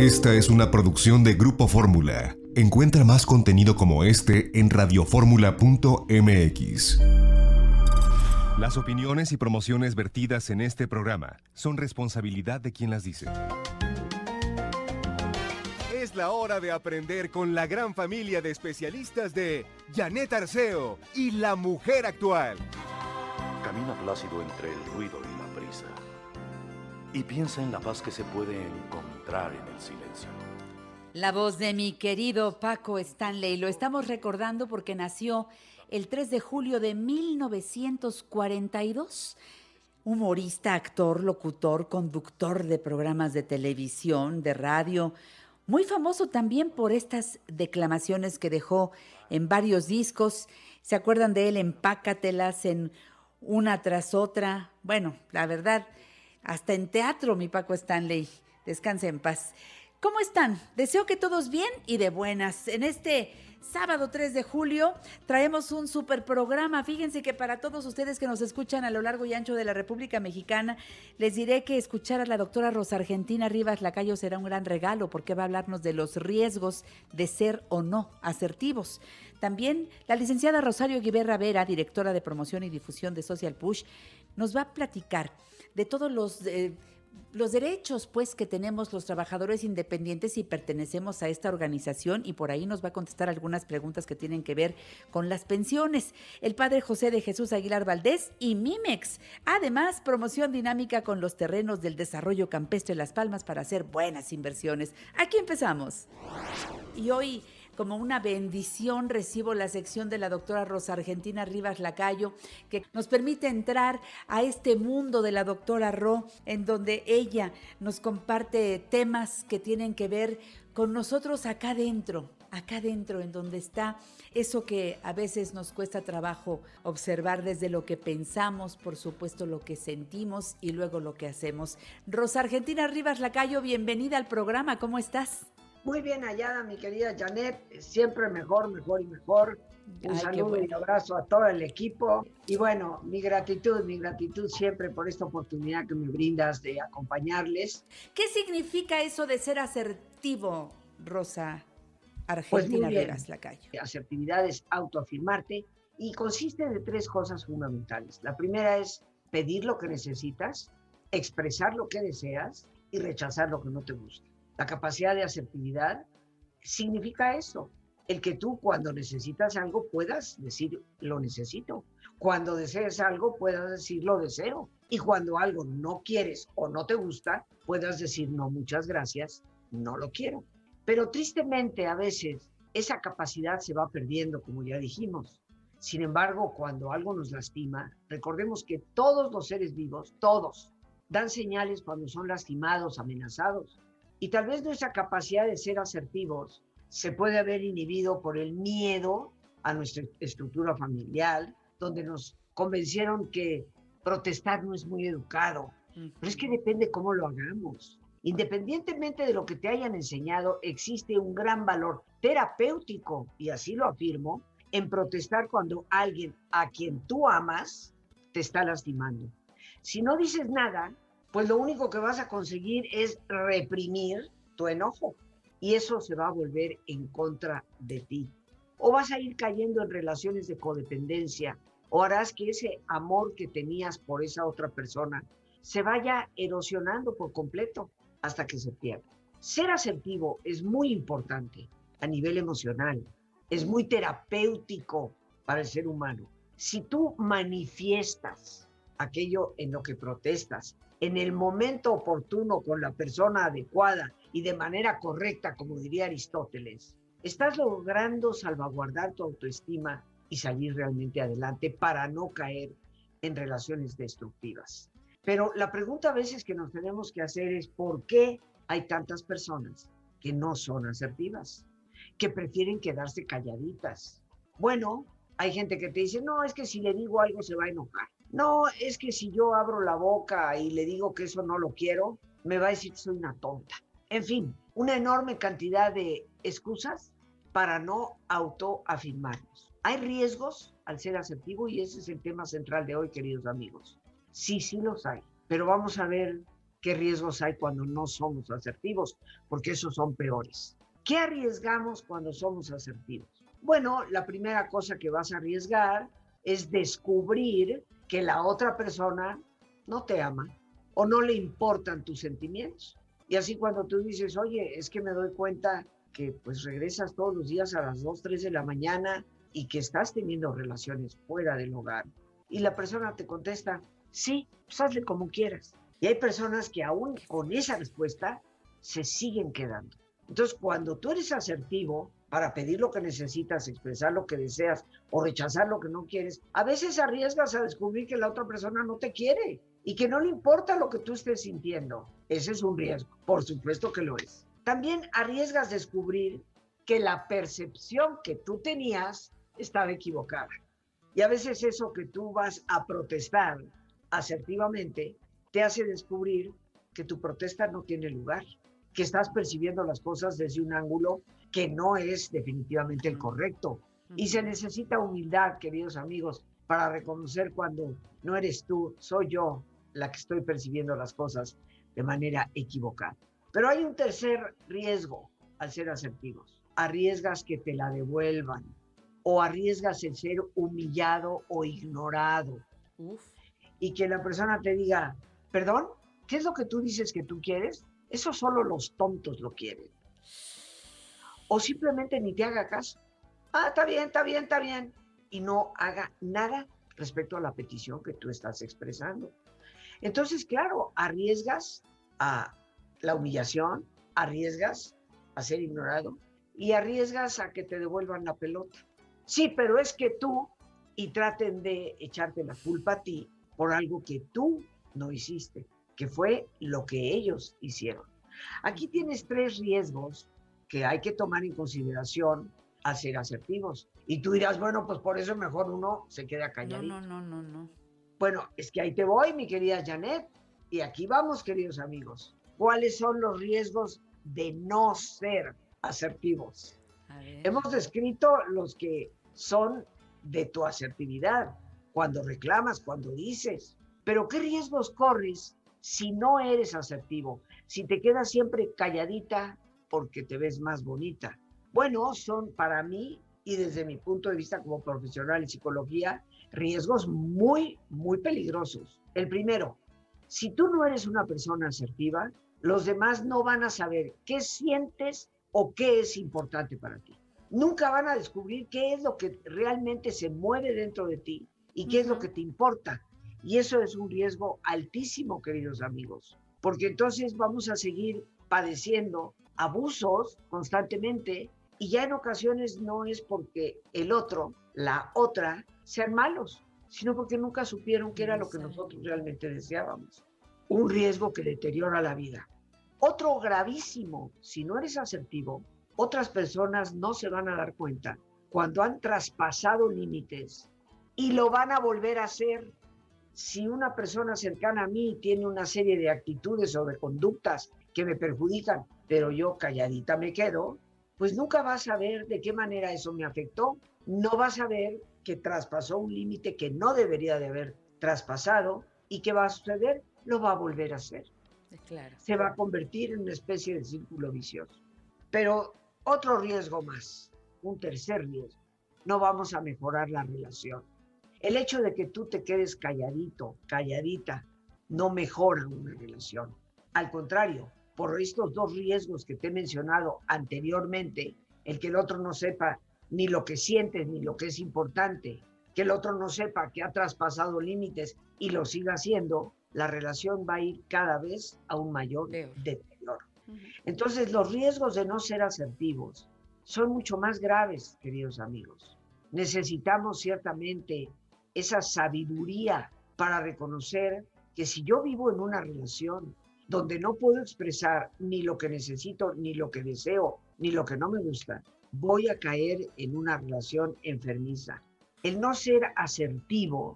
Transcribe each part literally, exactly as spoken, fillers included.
Esta es una producción de Grupo Fórmula. Encuentra más contenido como este en radioformula punto m x. Las opiniones y promociones vertidas en este programa son responsabilidad de quien las dice. Es la hora de aprender con la gran familia de especialistas de Janet Arceo y la mujer actual. Camina plácido entre el ruido y la prisa y piensa en la paz que se puede encontrar en el silencio. La voz de mi querido Paco Stanley, lo estamos recordando porque nació el tres de julio de mil novecientos cuarenta y dos. Humorista, actor, locutor, conductor de programas de televisión, de radio, muy famoso también por estas declamaciones que dejó en varios discos. ¿Se acuerdan de él? Empácatelas, en Una tras otra. Bueno, la verdad, hasta en teatro, mi Paco Stanley. Descanse en paz. ¿Cómo están? Deseo que todos bien y de buenas. En este sábado tres de julio traemos un super programa. Fíjense que para todos ustedes que nos escuchan a lo largo y ancho de la República Mexicana, les diré que escuchar a la doctora Rosa Argentina Rivas Lacayo será un gran regalo porque va a hablarnos de los riesgos de ser o no asertivos. También la licenciada Rosario Guiberra Vera, directora de promoción y difusión de Social Push, nos va a platicar de todos los... Eh, Los derechos, pues, que tenemos los trabajadores independientes y pertenecemos a esta organización, y por ahí nos va a contestar algunas preguntas que tienen que ver con las pensiones. El padre José de Jesús Aguilar Valdés y Mimex. Además, promoción dinámica con los terrenos del desarrollo campestre Las Palmas para hacer buenas inversiones. Aquí empezamos. Y hoy, como una bendición, recibo la sección de la doctora Rosa Argentina Rivas Lacayo, que nos permite entrar a este mundo de la doctora Ro, en donde ella nos comparte temas que tienen que ver con nosotros acá adentro, acá adentro, en donde está eso que a veces nos cuesta trabajo observar desde lo que pensamos, por supuesto lo que sentimos y luego lo que hacemos. Rosa Argentina Rivas Lacayo, bienvenida al programa, ¿cómo estás? Muy bien hallada, mi querida Janet, siempre mejor, mejor y mejor. Un Ay, saludo bueno. Y abrazo a todo el equipo. Y bueno, mi gratitud, mi gratitud siempre por esta oportunidad que me brindas de acompañarles. ¿Qué significa eso de ser asertivo, Rosa Argentina pues Rivas Lacayo? Asertividad es autoafirmarte y consiste de tres cosas fundamentales. La primera es pedir lo que necesitas, expresar lo que deseas y rechazar lo que no te gusta. La capacidad de asertividad significa eso, el que tú cuando necesitas algo puedas decir lo necesito, cuando desees algo puedas decir lo deseo, y cuando algo no quieres o no te gusta, puedas decir no, muchas gracias, no lo quiero. Pero tristemente a veces esa capacidad se va perdiendo, como ya dijimos. Sin embargo, cuando algo nos lastima, recordemos que todos los seres vivos, todos, dan señales cuando son lastimados, amenazados. Y tal vez nuestra capacidad de ser asertivos se puede haber inhibido por el miedo a nuestra estructura familiar, donde nos convencieron que protestar no es muy educado. Uh-huh. Pero es que depende cómo lo hagamos. Independientemente de lo que te hayan enseñado, existe un gran valor terapéutico, y así lo afirmo, en protestar cuando alguien a quien tú amas te está lastimando. Si no dices nada, pues lo único que vas a conseguir es reprimir tu enojo y eso se va a volver en contra de ti. O vas a ir cayendo en relaciones de codependencia o harás que ese amor que tenías por esa otra persona se vaya erosionando por completo hasta que se pierda. Ser asertivo es muy importante a nivel emocional, es muy terapéutico para el ser humano. Si tú manifiestas aquello en lo que protestas, en el momento oportuno, con la persona adecuada y de manera correcta, como diría Aristóteles, estás logrando salvaguardar tu autoestima y salir realmente adelante para no caer en relaciones destructivas. Pero la pregunta a veces que nos tenemos que hacer es ¿por qué hay tantas personas que no son asertivas, que prefieren quedarse calladitas? Bueno, hay gente que te dice, no, es que si le digo algo se va a enojar. No, es que si yo abro la boca y le digo que eso no lo quiero, me va a decir que soy una tonta. En fin, una enorme cantidad de excusas para no autoafirmarnos. Hay riesgos al ser asertivo y ese es el tema central de hoy, queridos amigos. Sí, sí los hay, pero vamos a ver qué riesgos hay cuando no somos asertivos, porque esos son peores. ¿Qué arriesgamos cuando somos asertivos? Bueno, la primera cosa que vas a arriesgar es descubrir que la otra persona no te ama o no le importan tus sentimientos. Y así cuando tú dices, oye, es que me doy cuenta que pues regresas todos los días a las dos, tres de la mañana y que estás teniendo relaciones fuera del hogar. Y la persona te contesta, sí, pues hazle como quieras. Y hay personas que aún con esa respuesta se siguen quedando. Entonces, cuando tú eres asertivo para pedir lo que necesitas, expresar lo que deseas o rechazar lo que no quieres, a veces arriesgas a descubrir que la otra persona no te quiere y que no le importa lo que tú estés sintiendo. Ese es un riesgo, por supuesto que lo es. También arriesgas descubrir que la percepción que tú tenías estaba equivocada. Y a veces eso que tú vas a protestar asertivamente te hace descubrir que tu protesta no tiene lugar, que estás percibiendo las cosas desde un ángulo que no es definitivamente el correcto. Y se necesita humildad, queridos amigos, para reconocer cuando no eres tú, soy yo la que estoy percibiendo las cosas de manera equivocada. Pero hay un tercer riesgo al ser asertivos. Arriesgas que te la devuelvan o arriesgas el ser humillado o ignorado. Uf. Y que la persona te diga, perdón, ¿qué es lo que tú dices que tú quieres? Eso solo los tontos lo quieren. O simplemente ni te haga caso. Ah, está bien, está bien, está bien. Y no haga nada respecto a la petición que tú estás expresando. Entonces, claro, arriesgas a la humillación, arriesgas a ser ignorado y arriesgas a que te devuelvan la pelota. Sí, pero es que tú, y traten de echarte la culpa a ti por algo que tú no hiciste, que fue lo que ellos hicieron. Aquí tienes tres riesgos que hay que tomar en consideración al ser asertivos. Y tú dirás, bueno, pues por eso mejor uno se queda calladito. No, no, no, no, no. Bueno, es que ahí te voy, mi querida Janet. Y aquí vamos, queridos amigos. ¿Cuáles son los riesgos de no ser asertivos? A ver. Hemos descrito los que son de tu asertividad, cuando reclamas, cuando dices. Pero ¿qué riesgos corres si no eres asertivo? Si te quedas siempre calladita porque te ves más bonita. Bueno, son para mí, y desde mi punto de vista como profesional en psicología, riesgos muy, muy peligrosos. El primero, si tú no eres una persona asertiva, los demás no van a saber qué sientes o qué es importante para ti. Nunca van a descubrir qué es lo que realmente se mueve dentro de ti y qué uh-huh. es lo que te importa. Y eso es un riesgo altísimo, queridos amigos, porque entonces vamos a seguir padeciendo abusos constantemente y ya en ocasiones no es porque el otro, la otra, sean malos, sino porque nunca supieron qué era lo que nosotros realmente deseábamos. Un riesgo que deteriora la vida. Otro gravísimo, si no eres asertivo, otras personas no se van a dar cuenta cuando han traspasado límites y lo van a volver a hacer. Si una persona cercana a mí tiene una serie de actitudes o de conductas que me perjudican, pero yo calladita me quedo, pues nunca vas a ver de qué manera eso me afectó. No vas a ver que traspasó un límite que no debería de haber traspasado y ¿qué va a suceder? Lo va a volver a hacer. Claro. Se va a convertir en una especie de círculo vicioso. Pero otro riesgo más, un tercer riesgo, no vamos a mejorar la relación. El hecho de que tú te quedes calladito, calladita, no mejora una relación. Al contrario, por estos dos riesgos que te he mencionado anteriormente, el que el otro no sepa ni lo que sientes ni lo que es importante, que el otro no sepa que ha traspasado límites y lo siga haciendo, la relación va a ir cada vez a un mayor Peor. deterioro. Uh-huh. Entonces, los riesgos de no ser asertivos son mucho más graves, queridos amigos. Necesitamos ciertamente esa sabiduría para reconocer que si yo vivo en una relación donde no puedo expresar ni lo que necesito, ni lo que deseo, ni lo que no me gusta, voy a caer en una relación enfermiza. El no ser asertivo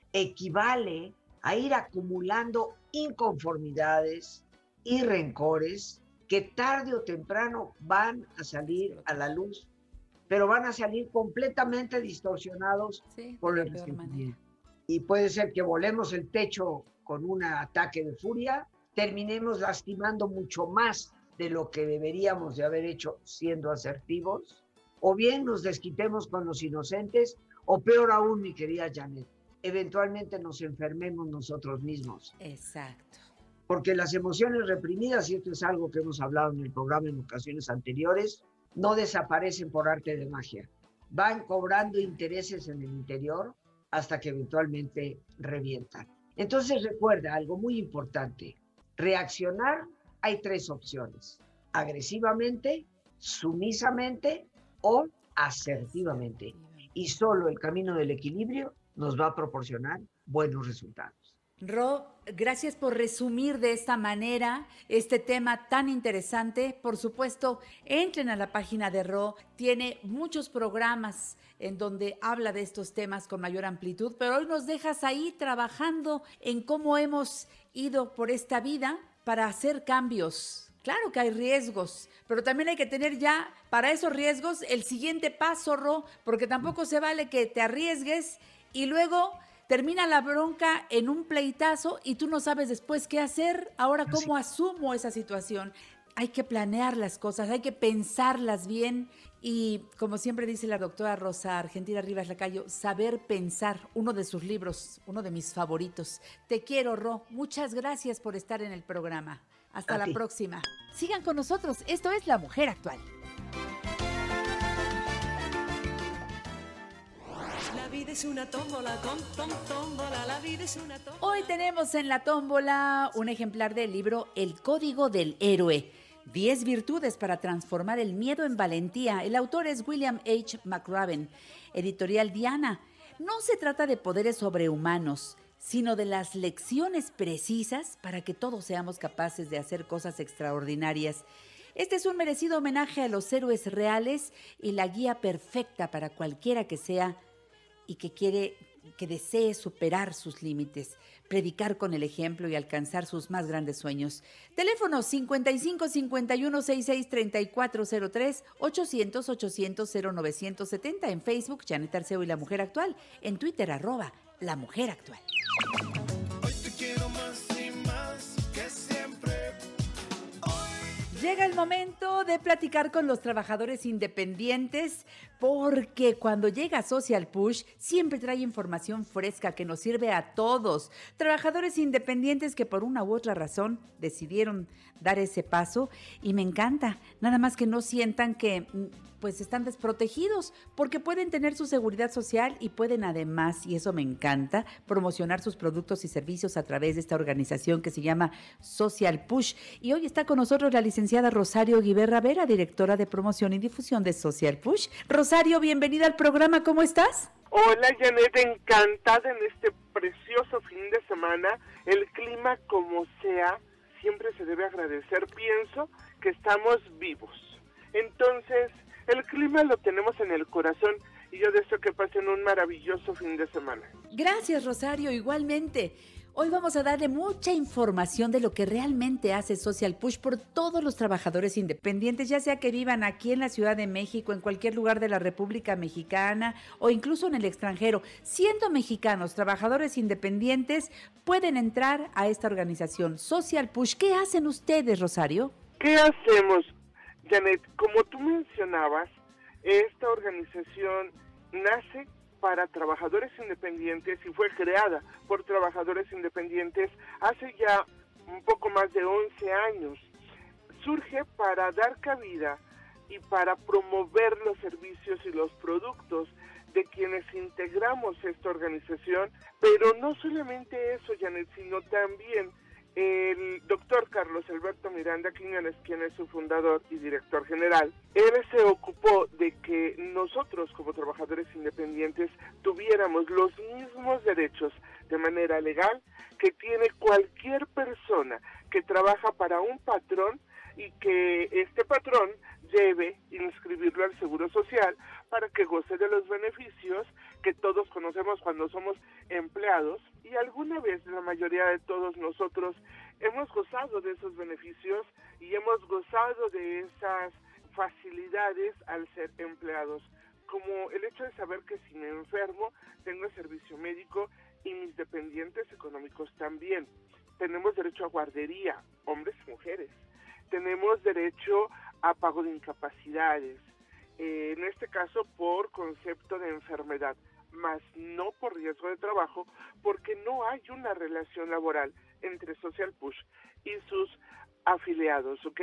equivale a ir acumulando inconformidades y rencores que tarde o temprano van a salir a la luz, pero van a salir completamente distorsionados sí, por el resentimiento. Y puede ser que volemos el techo con un ataque de furia terminemos lastimando mucho más de lo que deberíamos de haber hecho siendo asertivos, o bien nos desquitemos con los inocentes, o peor aún, mi querida Janet, eventualmente nos enfermemos nosotros mismos. Exacto. Porque las emociones reprimidas, y esto es algo que hemos hablado en el programa en ocasiones anteriores, no desaparecen por arte de magia. Van cobrando intereses en el interior hasta que eventualmente revientan. Entonces recuerda algo muy importante. Reaccionar, hay tres opciones: agresivamente, sumisamente o asertivamente. Y solo el camino del equilibrio nos va a proporcionar buenos resultados. Ro, gracias por resumir de esta manera este tema tan interesante. Por supuesto, entren a la página de Ro, tiene muchos programas en donde habla de estos temas con mayor amplitud, pero hoy nos dejas ahí trabajando en cómo hemos ido por esta vida para hacer cambios. Claro que hay riesgos, pero también hay que tener ya para esos riesgos el siguiente paso, Ro, porque tampoco se vale que te arriesgues y luego termina la bronca en un pleitazo y tú no sabes después qué hacer. Ahora, ¿cómo asumo esa situación? Hay que planear las cosas, hay que pensarlas bien y, como siempre dice la doctora Rosa Argentina Rivas Lacayo, saber pensar, uno de sus libros, uno de mis favoritos. Te quiero, Ro. Muchas gracias por estar en el programa. Hasta la próxima. Sigan con nosotros. Esto es La Mujer Actual. La vida es una tómbola, tom, tom, tómbola, la vida es una tómbola. Hoy tenemos en la tómbola un ejemplar del libro El Código del Héroe. diez virtudes para transformar el miedo en valentía. El autor es William H. McRaven. Editorial Diana. No se trata de poderes sobrehumanos, sino de las lecciones precisas para que todos seamos capaces de hacer cosas extraordinarias. Este es un merecido homenaje a los héroes reales y la guía perfecta para cualquiera que sea y que quiere, que desee superar sus límites, predicar con el ejemplo y alcanzar sus más grandes sueños. Teléfono cincuenta y cinco, cincuenta y uno, sesenta y seis, treinta y cuatro cero tres, ochocientos, ochocientos, cero novecientos setenta. En Facebook, Janet Arceo y La Mujer Actual. En Twitter, arroba La Mujer Actual. Hoy te quiero más y más que siempre. Hoy... Llega el momento de platicar con los trabajadores independientes, porque cuando llega Social Push siempre trae información fresca que nos sirve a todos. Trabajadores independientes que por una u otra razón decidieron dar ese paso y me encanta, nada más que no sientan que pues están desprotegidos, porque pueden tener su seguridad social y pueden además, y eso me encanta, promocionar sus productos y servicios a través de esta organización que se llama Social Push. Y hoy está con nosotros la licenciada Rosario Guiberra Vera, directora de promoción y difusión de Social Push. Rosario, bienvenida al programa, ¿cómo estás? Hola Janet, encantada en este precioso fin de semana. El clima como sea, siempre se debe agradecer. Pienso que estamos vivos. Entonces, el clima lo tenemos en el corazón y yo deseo que pasen un maravilloso fin de semana. Gracias, Rosario, igualmente. Hoy vamos a darle mucha información de lo que realmente hace Social Push por todos los trabajadores independientes, ya sea que vivan aquí en la Ciudad de México, en cualquier lugar de la República Mexicana o incluso en el extranjero. Siendo mexicanos, trabajadores independientes pueden entrar a esta organización Social Push. ¿Qué hacen ustedes, Rosario? ¿Qué hacemos, Janet? Como tú mencionabas, esta organización nace para trabajadores independientes y fue creada por trabajadores independientes hace ya un poco más de once años. Surge para dar cabida y para promover los servicios y los productos de quienes integramos esta organización, pero no solamente eso, Janet, sino también el doctor Carlos Alberto Miranda Quiñones, quien es su fundador y director general. Él se ocupó de que nosotros como trabajadores independientes tuviéramos los mismos derechos de manera legal que tiene cualquier persona que trabaja para un patrón y que este patrón debe inscribirlo al Seguro Social para que goce de los beneficios que todos conocemos cuando somos empleados, y alguna vez la mayoría de todos nosotros hemos gozado de esos beneficios y hemos gozado de esas facilidades al ser empleados, como el hecho de saber que si me enfermo tengo el servicio médico y mis dependientes económicos también. tenemos derecho a guardería, hombres y mujeres. Tenemos derecho a pago de incapacidades, eh, en este caso por concepto de enfermedad, más no por riesgo de trabajo, porque no hay una relación laboral entre Social Push y sus afiliados, ¿ok?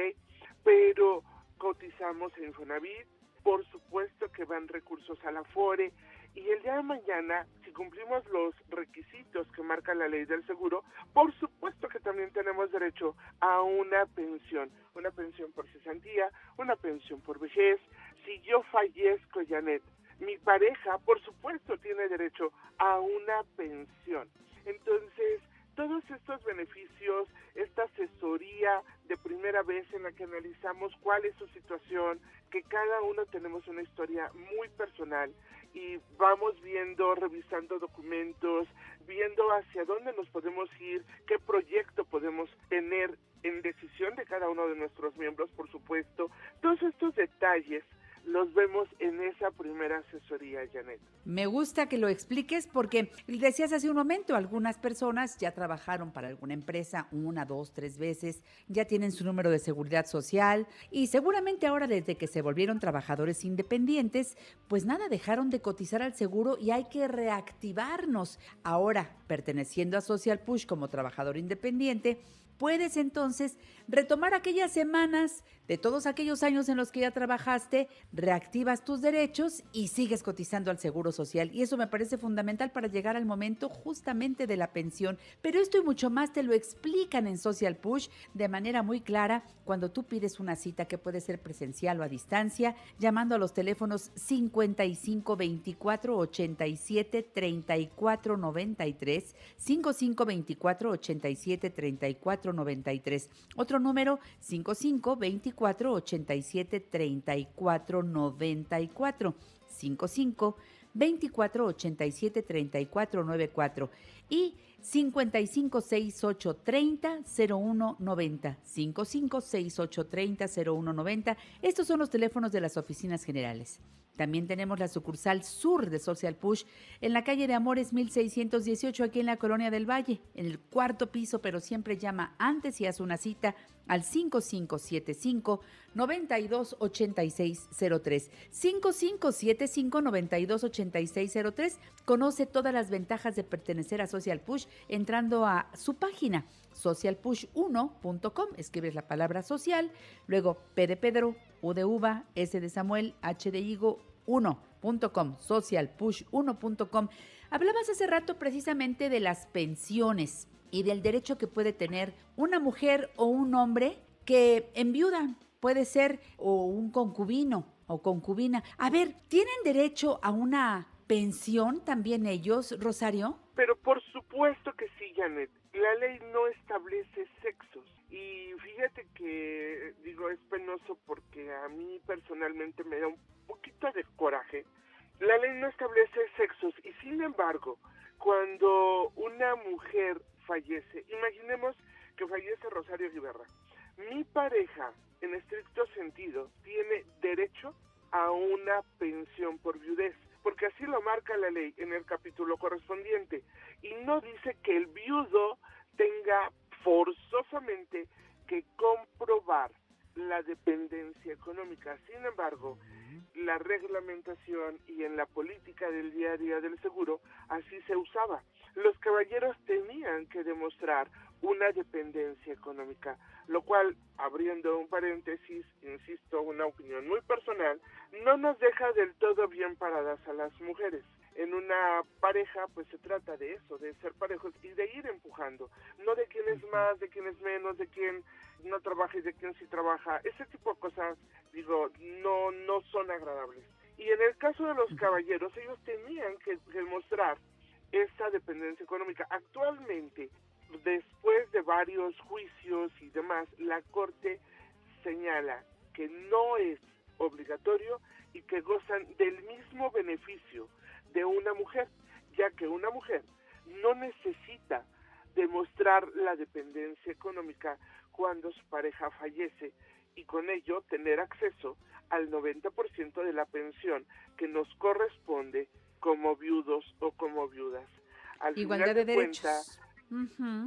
Pero cotizamos en Infonavit, por supuesto que van recursos a la Afore, y el día de mañana, si cumplimos los requisitos que marca la ley del seguro, por supuesto que también tenemos derecho a una pensión, una pensión por cesantía, una pensión por vejez. Si yo fallezco, Janet, mi pareja, por supuesto, tiene derecho a una pensión. Entonces, todos estos beneficios, esta asesoría de primera vez en la que analizamos cuál es su situación, que cada uno tenemos una historia muy personal y vamos viendo, revisando documentos, viendo hacia dónde nos podemos ir, qué proyecto podemos tener en decisión de cada uno de nuestros miembros, por supuesto. Todos estos detalles los vemos en esa primera asesoría, Janet. Me gusta que lo expliques porque decías hace un momento, algunas personas ya trabajaron para alguna empresa una, dos, tres veces, ya tienen su número de seguridad social y seguramente ahora desde que se volvieron trabajadores independientes, pues nada, dejaron de cotizar al seguro y hay que reactivarnos. Ahora, perteneciendo a Social Push como trabajador independiente, puedes entonces retomar aquellas semanas de todos aquellos años en los que ya trabajaste, reactivas tus derechos y sigues cotizando al Seguro Social. Y eso me parece fundamental para llegar al momento justamente de la pensión. Pero esto y mucho más te lo explican en Social Push de manera muy clara cuando tú pides una cita que puede ser presencial o a distancia, llamando a los teléfonos cincuenta y cinco veinticuatro ochenta y siete treinta y cuatro noventa y tres, cincuenta y cinco veinticuatro ochenta y siete treinta y cuatro noventa y tres. Otro número, cincuenta y cinco veinticuatro ochenta y siete treinta y cuatro noventa y cuatro. cincuenta y cinco veinticuatro ochenta y siete treinta y cuatro noventa y cuatro. Y cincuenta y cinco sesenta y ocho treinta cero uno noventa. cincuenta y cinco sesenta y ocho treinta cero uno noventa. Estos son los teléfonos de las oficinas generales. También tenemos la sucursal sur de Social Push en la calle de Amores mil seiscientos dieciocho, aquí en la Colonia del Valle, en el cuarto piso, pero siempre llama antes y haz una cita al cinco cinco siete cinco nueve dos ocho seis cero tres. cinco cinco siete cinco nueve dos ocho seis cero tres. Conoce todas las ventajas de pertenecer a Social Push entrando a su página social push uno punto com. Escribes la palabra social, luego P de Pedro, U de Uva, S de Samuel, H de Higo, uno punto com, social push uno punto com. Hablabas hace rato precisamente de las pensiones y del derecho que puede tener una mujer o un hombre que enviuda, puede ser o un concubino o concubina. A ver, ¿tienen derecho a una pensión también ellos, Rosario? Pero por supuesto que sí, Janet. La ley no establece sexos. Y fíjate que, digo, es penoso porque a mí personalmente me da un poquito de coraje. La ley no establece sexos y sin embargo, cuando una mujer fallece, imaginemos que fallece Rosario Guiberra. Mi pareja, en estricto sentido, tiene derecho a una pensión por viudez, porque así lo marca la ley en el capítulo correspondiente, y no dice que el viudo tenga forzosamente que comprobar la dependencia económica. Sin embargo, la reglamentación y en la política del día a día del seguro, así se usaba. Los caballeros tenían que demostrar una dependencia económica, lo cual, abriendo un paréntesis, insisto, una opinión muy personal, no nos deja del todo bien paradas a las mujeres. En una pareja, pues se trata de eso, de ser parejos y de ir empujando, no de quién es más, de quién es menos, de quién no trabaja y de quién sí trabaja. Ese tipo de cosas, digo, no, no son agradables. Y en el caso de los caballeros, ellos tenían que demostrar esa dependencia económica. Actualmente, después de varios juicios y demás, la Corte señala que no es obligatorio y que gozan del mismo beneficio de una mujer, ya que una mujer no necesita demostrar la dependencia económica cuando su pareja fallece y con ello tener acceso al noventa por ciento de la pensión que nos corresponde como viudos o como viudas. Al Igualdad final de, de derechos. cuenta, Uh-huh.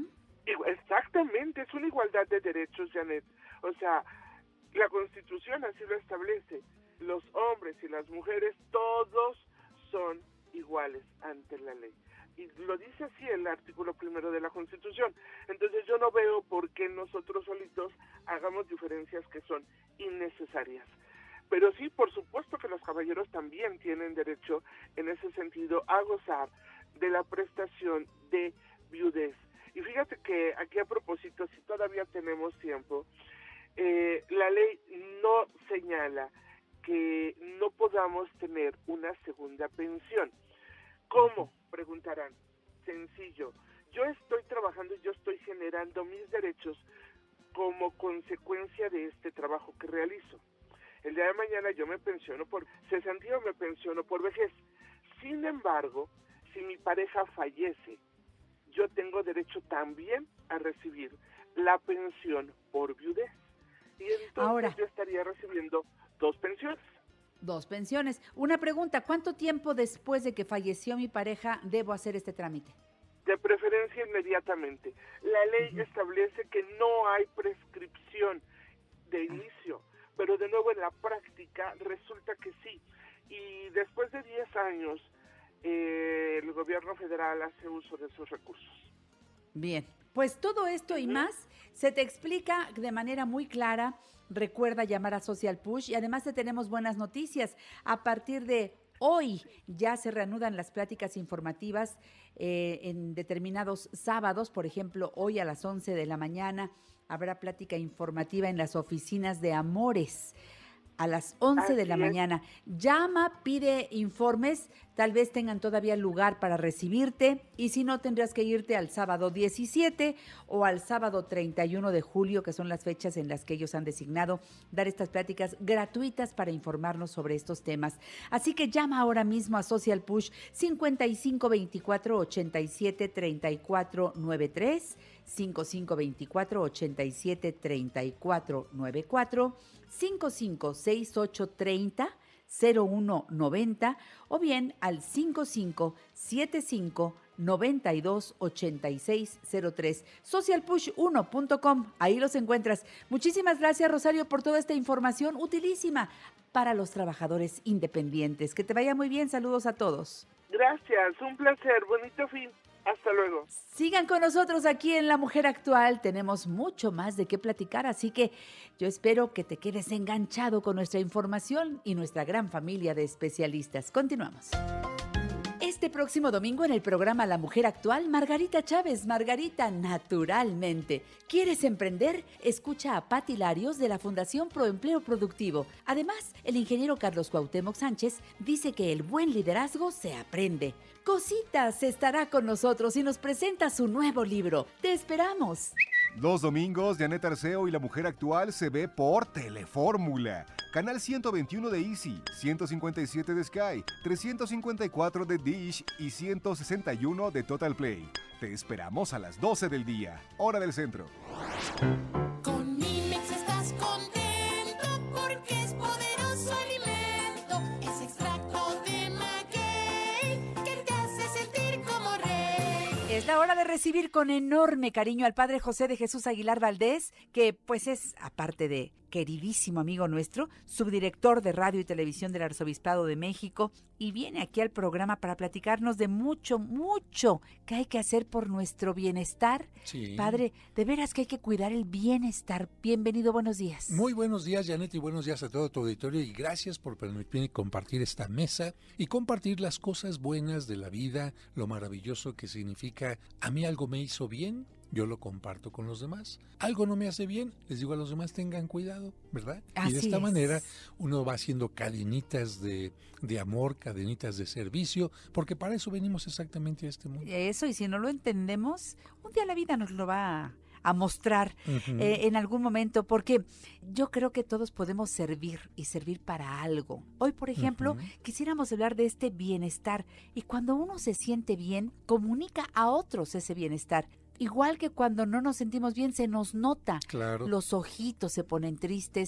Exactamente, es una igualdad de derechos, Janet. O sea, la Constitución así lo establece. Los hombres y las mujeres, todos son iguales ante la ley. Y lo dice así el artículo primero de la Constitución. Entonces yo no veo por qué nosotros solitos hagamos diferencias que son innecesarias. Pero sí, por supuesto que los caballeros también tienen derecho en ese sentido a gozar de la prestación de viudez. Y fíjate que aquí a propósito, si todavía tenemos tiempo, eh, la ley no señala que no podamos tener una segunda pensión. ¿Cómo? Preguntarán. Sencillo. Yo estoy trabajando y yo estoy generando mis derechos como consecuencia de este trabajo que realizo. El día de mañana yo me pensiono por cesantía o me pensiono por vejez. Sin embargo, si mi pareja fallece, yo tengo derecho también a recibir la pensión por viudez. Y entonces Ahora, yo estaría recibiendo dos pensiones. Dos pensiones. Una pregunta, ¿cuánto tiempo después de que falleció mi pareja debo hacer este trámite? De preferencia inmediatamente. La ley uh-huh. establece que no hay prescripción de inicio, pero de nuevo en la práctica resulta que sí. Y después de diez años, eh, el gobierno federal hace uso de sus recursos. Bien, pues todo esto y más se te explica de manera muy clara. Recuerda llamar a Social Push y además te tenemos buenas noticias. A partir de hoy ya se reanudan las pláticas informativas eh, en determinados sábados. Por ejemplo, hoy a las once de la mañana habrá plática informativa en las oficinas de Amores. A las once de la mañana. Llama, pide informes, tal vez tengan todavía lugar para recibirte y si no tendrás que irte al sábado diecisiete o al sábado treinta y uno de julio, que son las fechas en las que ellos han designado dar estas pláticas gratuitas para informarnos sobre estos temas. Así que llama ahora mismo a Social Push cincuenta y cinco veinticuatro ochenta y siete treinta y cuatro noventa y tres, cincuenta y cinco veinticuatro ochenta y siete treinta y cuatro noventa y cuatro, cincuenta y cinco sesenta y ocho treinta cero uno noventa o bien al cincuenta y cinco setenta y cinco noventa y dos ochenta y seis cero tres. social push uno punto com, ahí los encuentras. Muchísimas gracias, Rosario, por toda esta información utilísima para los trabajadores independientes. Que te vaya muy bien, saludos a todos. Gracias, un placer, bonito fin. Hasta luego. Sigan con nosotros aquí en La Mujer Actual. Tenemos mucho más de qué platicar, así que yo espero que te quedes enganchado con nuestra información y nuestra gran familia de especialistas. Continuamos. Este próximo domingo en el programa La Mujer Actual, Margarita Chávez. Margarita, naturalmente. ¿Quieres emprender? Escucha a Pati Larios de la Fundación Proempleo Productivo. Además, el ingeniero Carlos Cuauhtémoc Sánchez dice que el buen liderazgo se aprende. Cositas estará con nosotros y nos presenta su nuevo libro. ¡Te esperamos! Los domingos, Janet Arceo y La Mujer Actual se ve por Telefórmula. Canal ciento veintiuno de Easy, ciento cincuenta y siete de Sky, trescientos cincuenta y cuatro de Dish y ciento sesenta y uno de Total Play. Te esperamos a las doce del día, hora del centro. Con Nimex estás contento porque es poderoso alimento. Es extracto de maguey que te hace sentir como rey. Es la hora de recibir con enorme cariño al Padre José de Jesús Aguilar Valdés, que pues es, aparte de queridísimo amigo nuestro, subdirector de Radio y Televisión del Arzobispado de México, y viene aquí al programa para platicarnos de mucho, mucho que hay que hacer por nuestro bienestar. Sí. Padre, de veras que hay que cuidar el bienestar. Bienvenido, buenos días. Muy buenos días, Janet, y buenos días a todo tu auditorio, y gracias por permitirme compartir esta mesa y compartir las cosas buenas de la vida, lo maravilloso que significa, a mí algo me hizo bien, yo lo comparto con los demás. Algo no me hace bien, les digo a los demás, tengan cuidado, ¿verdad? Así y de esta es. manera uno va haciendo cadenitas de, de amor, cadenitas de servicio, porque para eso venimos exactamente a este mundo. Eso, y si no lo entendemos, un día la vida nos lo va a, a mostrar Uh-huh. eh, en algún momento, porque yo creo que todos podemos servir y servir para algo. Hoy, por ejemplo, Uh-huh. quisiéramos hablar de este bienestar, y cuando uno se siente bien, comunica a otros ese bienestar. Igual que cuando no nos sentimos bien, se nos nota. Claro. Los ojitos se ponen tristes,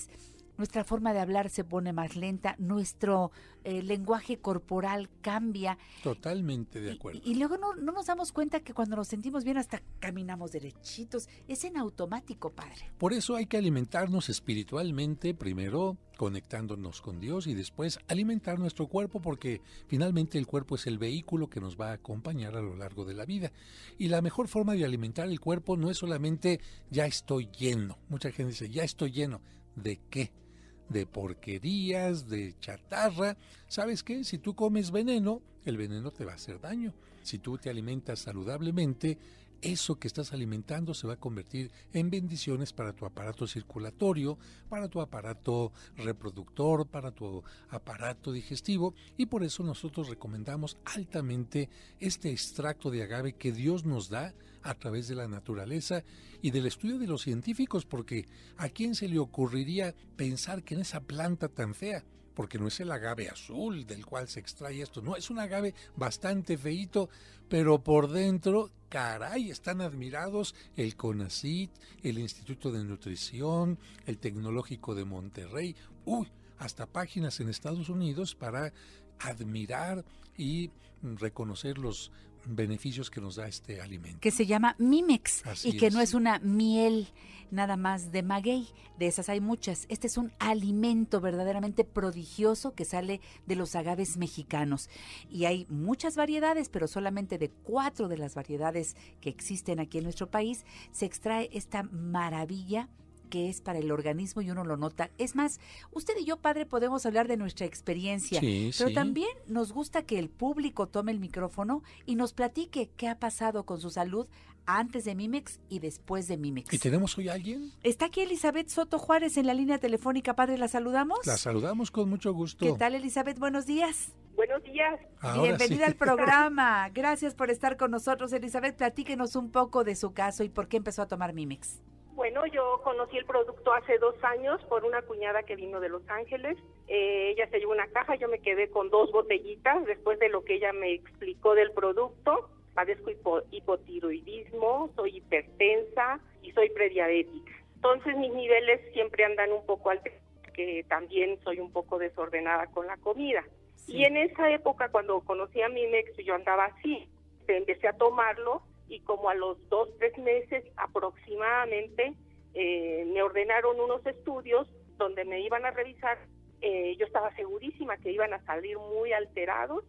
nuestra forma de hablar se pone más lenta, nuestro eh, lenguaje corporal cambia. Totalmente de acuerdo. Y, y luego no, no nos damos cuenta que cuando nos sentimos bien hasta caminamos derechitos. Es en automático, padre. Por eso hay que alimentarnos espiritualmente, primero conectándonos con Dios y después alimentar nuestro cuerpo, porque finalmente el cuerpo es el vehículo que nos va a acompañar a lo largo de la vida. Y la mejor forma de alimentar el cuerpo no es solamente ya estoy lleno. Mucha gente dice, ya estoy lleno. ¿De qué? De porquerías, de chatarra. ¿Sabes qué? Si tú comes veneno, el veneno te va a hacer daño. Si tú te alimentas saludablemente, eso que estás alimentando se va a convertir en bendiciones para tu aparato circulatorio, para tu aparato reproductor, para tu aparato digestivo, y por eso nosotros recomendamos altamente este extracto de agave que Dios nos da a través de la naturaleza y del estudio de los científicos, porque ¿a quién se le ocurriría pensar que en esa planta tan fea? Porque no es el agave azul del cual se extrae esto, no, es un agave bastante feíto, pero por dentro, caray, están admirados el CONACYT, el Instituto de Nutrición, el Tecnológico de Monterrey, uy, hasta páginas en Estados Unidos para admirar y reconocer los beneficios que nos da este alimento. Que se llama Mimex. Así y que es. no es una miel nada más de maguey, de esas hay muchas. Este es un alimento verdaderamente prodigioso que sale de los agaves mexicanos. Y hay muchas variedades, pero solamente de cuatro de las variedades que existen aquí en nuestro país se extrae esta maravilla que es para el organismo y uno lo nota. Es más, usted y yo, padre, podemos hablar de nuestra experiencia, Sí, pero sí. también nos gusta que el público tome el micrófono y nos platique qué ha pasado con su salud antes de Mimex y después de Mimex. ¿Y tenemos hoy a alguien? Está aquí Elizabeth Soto Juárez en la línea telefónica, padre, ¿la saludamos? La saludamos con mucho gusto. ¿Qué tal, Elizabeth? Buenos días. Buenos días. Ahora Bienvenida sí. al programa. Gracias por estar con nosotros, Elizabeth. Platíquenos un poco de su caso y por qué empezó a tomar Mimex. Bueno, yo conocí el producto hace dos años por una cuñada que vino de Los Ángeles. Eh, ella se llevó una caja, yo me quedé con dos botellitas después de lo que ella me explicó del producto. Padezco hipo, hipotiroidismo, soy hipertensa y soy prediabética. Entonces mis niveles siempre andan un poco altos, que también soy un poco desordenada con la comida. Sí. Y en esa época, cuando conocí a Mimex, yo andaba así. Empecé a tomarlo y como a los dos, tres meses aproximadamente, eh, me ordenaron unos estudios donde me iban a revisar. Eh, yo estaba segurísima que iban a salir muy alterados.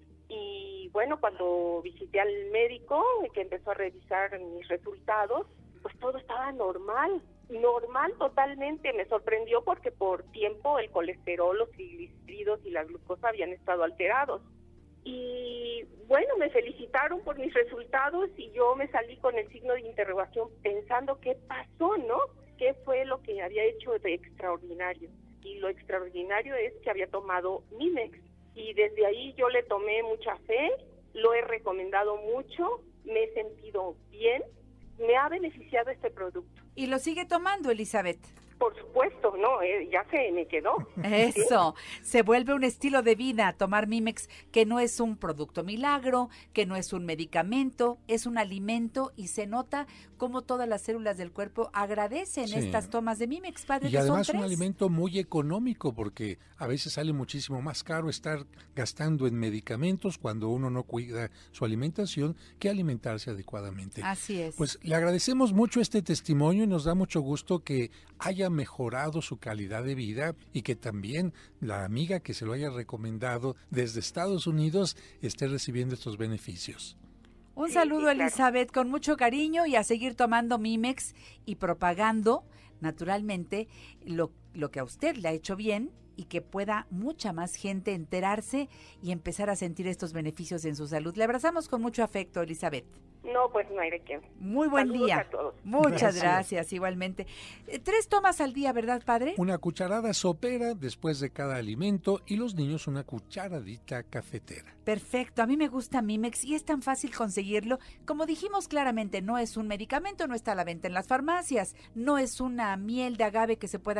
Y bueno, cuando visité al médico, que empezó a revisar mis resultados, pues todo estaba normal, normal totalmente. Me sorprendió porque por tiempo el colesterol, los triglicéridos y la glucosa habían estado alterados. Y bueno, me felicitaron por mis resultados y yo me salí con el signo de interrogación pensando qué pasó, ¿no? ¿Qué fue lo que había hecho de extraordinario? Y lo extraordinario es que había tomado Mimex. Y desde ahí yo le tomé mucha fe, lo he recomendado mucho, me he sentido bien, me ha beneficiado este producto. ¿Y lo sigue tomando, Elizabeth? Por supuesto, no, eh, ya se me quedó. Eso, se vuelve un estilo de vida tomar Mimex, que no es un producto milagro, que no es un medicamento, es un alimento y se nota cómo todas las células del cuerpo agradecen Sí. estas tomas de Mimex, padre. Y que son además un tres. alimento muy económico, porque a veces sale muchísimo más caro estar gastando en medicamentos cuando uno no cuida su alimentación que alimentarse adecuadamente. Así es. Pues le agradecemos mucho este testimonio y nos da mucho gusto que haya mejorado su calidad de vida y que también la amiga que se lo haya recomendado desde Estados Unidos esté recibiendo estos beneficios. Un Sí, saludo, sí, claro. Elizabeth, con mucho cariño y a seguir tomando Mimex y propagando, naturalmente, lo, lo que a usted le ha hecho bien y que pueda mucha más gente enterarse y empezar a sentir estos beneficios en su salud. Le abrazamos con mucho afecto, Elizabeth. No, pues no hay de qué. Muy buen Saludos día. a todos. Muchas Gracias. gracias, igualmente. Eh, Tres tomas al día, ¿verdad, padre? Una cucharada sopera después de cada alimento y los niños una cucharadita cafetera. Perfecto, a mí me gusta Mimex y es tan fácil conseguirlo. Como dijimos claramente, no es un medicamento, no está a la venta en las farmacias, no es una miel de agave que se pueda conseguir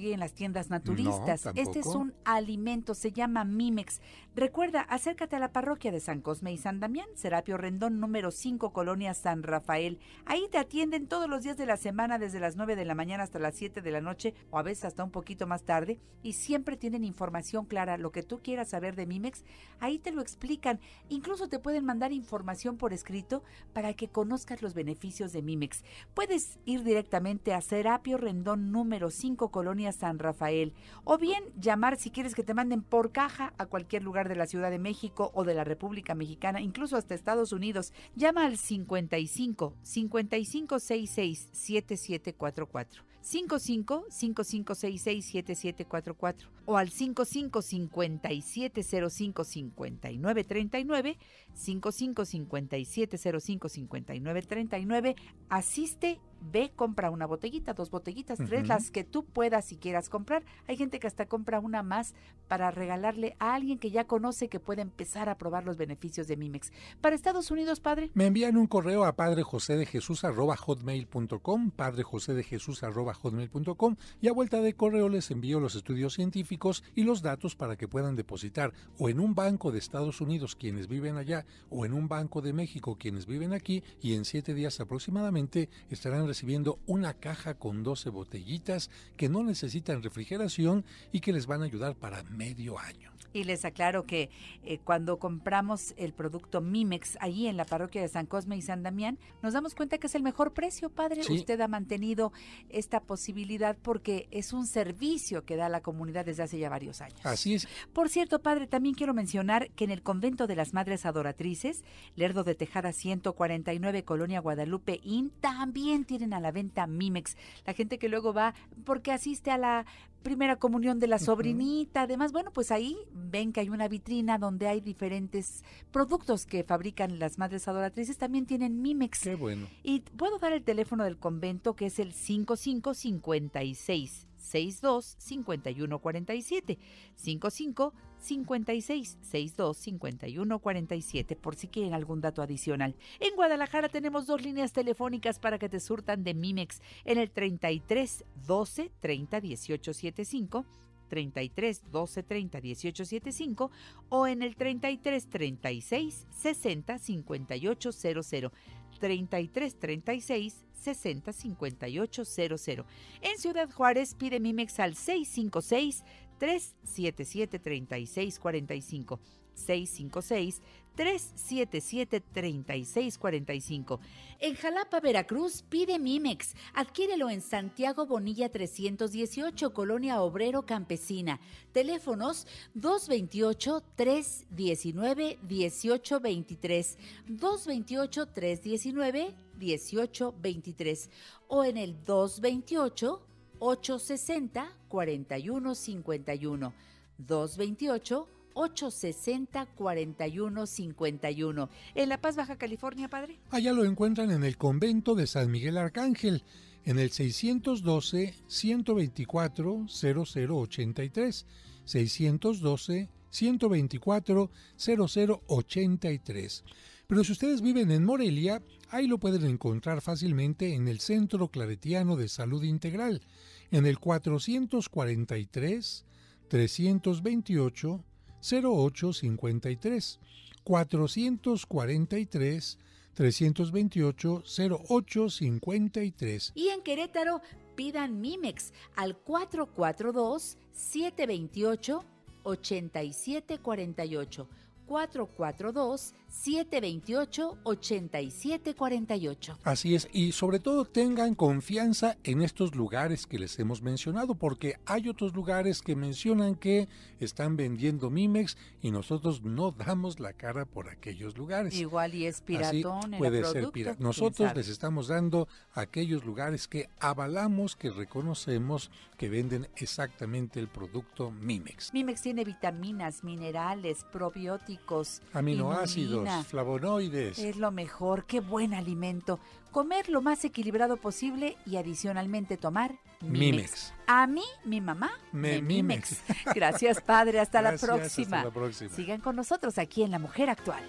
consigue en las tiendas naturistas. No, este es tampoco. un alimento, se llama Mimex. Recuerda, acércate a la parroquia de San Cosme y San Damián, Serapio Rendón número cinco, Colonia San Rafael. Ahí te atienden todos los días de la semana desde las nueve de la mañana hasta las siete de la noche o a veces hasta un poquito más tarde, y siempre tienen información clara. Lo que tú quieras saber de Mimex, ahí te lo explican. Incluso te pueden mandar información por escrito para que conozcas los beneficios de Mimex. Puedes ir directamente a Serapio Rendón número cinco, Colonia San Rafael, o bien llamar si quieres que te manden por caja a cualquier lugar de la Ciudad de México o de la República Mexicana, incluso hasta Estados Unidos. Llama al cincuenta y cinco, cincuenta y cinco sesenta y seis, setenta y siete cuarenta y cuatro. cincuenta y cinco, cincuenta y cinco sesenta y seis, setenta y siete cuarenta y cuatro o al cincuenta y cinco, cincuenta y siete cero cinco, cincuenta y nueve treinta y nueve, cincuenta y cinco, cincuenta y siete cero cinco, cincuenta y nueve treinta y nueve. Asiste, ve, compra una botellita, dos botellitas, tres, Ujú. las que tú puedas y quieras comprar. Hay gente que hasta compra una más para regalarle a alguien que ya conoce, que puede empezar a probar los beneficios de Mimex. Para Estados Unidos, padre, Me envían un correo a padrejosedejesus arroba hotmail punto com, padrejosedejesus arroba hotmail punto com, y a vuelta de correo les envío los estudios científicos y los datos para que puedan depositar o en un banco de Estados Unidos quienes viven allá o en un banco de México quienes viven aquí, y en siete días aproximadamente estarán recibiendo una caja con doce botellitas que no necesitan refrigeración y que les van a ayudar para medio año. y les aclaro que eh, cuando compramos el producto Mimex allí en la parroquia de San Cosme y San Damián, nos damos cuenta que es el mejor precio, padre. Sí. Usted ha mantenido esta posibilidad porque es un servicio que da a la comunidad desde hace ya varios años. Así es. Por cierto, padre, también quiero mencionar que en el convento de las Madres Adoratrices, Lerdo de Tejada ciento cuarenta y nueve, Colonia Guadalupe Inn, también tienen a la venta Mimex. La gente que luego va porque asiste a la primera comunión de la sobrinita, además, bueno, pues ahí ven que hay una vitrina donde hay diferentes productos que fabrican las Madres Adoratrices, también tienen Mimex. Qué bueno. Y puedo dar el teléfono del convento, que es el cincuenta y cinco, cincuenta y seis, sesenta y dos, cincuenta y uno cuarenta y siete, cincuenta y cinco, cincuenta y seis, sesenta y dos, cincuenta y uno cuarenta y siete, por si quieren algún dato adicional. En Guadalajara tenemos dos líneas telefónicas para que te surtan de Mimex, en el treinta y tres, doce, treinta, dieciocho setenta y cinco, treinta y tres, doce, treinta, dieciocho setenta y cinco, o en el treinta y tres, treinta y seis, sesenta, cincuenta y ocho cero cero. treinta y tres, treinta y seis, sesenta, cincuenta y ocho cero cero. En Ciudad Juárez pide Mimex al seis cinco seis, tres siete siete, tres seis cuatro cinco. seis cinco seis, tres siete siete, tres seis cuatro cinco. En Jalapa, Veracruz, pide Mimex. Adquiérelo en Santiago Bonilla trescientos dieciocho, Colonia Obrero Campesina. Teléfonos dos veintiocho, tres diecinueve, dieciocho veintitrés, dos veintiocho, tres diecinueve, dieciocho veintitrés o en el dos veintiocho, ocho sesenta, cuarenta y uno cincuenta y uno. dos veintiocho, ocho sesenta, cuarenta y uno cincuenta y uno. En La Paz, Baja California, padre. Allá lo encuentran en el convento de San Miguel Arcángel, en el seiscientos doce, ciento veinticuatro, cero cero ochenta y tres, seiscientos doce, ciento veinticuatro, cero cero ochenta y tres. Pero si ustedes viven en Morelia, ahí lo pueden encontrar fácilmente en el Centro Claretiano de Salud Integral, en el cuatrocientos cuarenta y tres, trescientos veintiocho, cero ocho cincuenta y tres, cuatrocientos cuarenta y tres, trescientos veintiocho, cero ocho cincuenta y tres. Y en Querétaro, pidan Mimex al cuatro cuatro dos, siete dos ocho, ocho siete cuatro ocho. cuatro cuatro dos, siete dos ocho, ocho siete cuatro ocho. Así es, y sobre todo tengan confianza en estos lugares que les hemos mencionado, porque hay otros lugares que mencionan que están vendiendo Mimex y nosotros no damos la cara por aquellos lugares. Igual y es Así piratón el puede producto. ser pirata. ¿Quién Nosotros sabe? les estamos dando a aquellos lugares que avalamos, que reconocemos que venden exactamente el producto Mimex. Mimex tiene vitaminas, minerales, probióticos, Aminoácidos, inulina. flavonoides. Es lo mejor, qué buen alimento. Comer lo más equilibrado posible y adicionalmente tomar Mimex. Mimex. A mí, mi mamá, Me me Mimex. Mimex. Gracias, padre. Hasta Gracias, la próxima. hasta la próxima. Sigan con nosotros aquí en La Mujer Actual.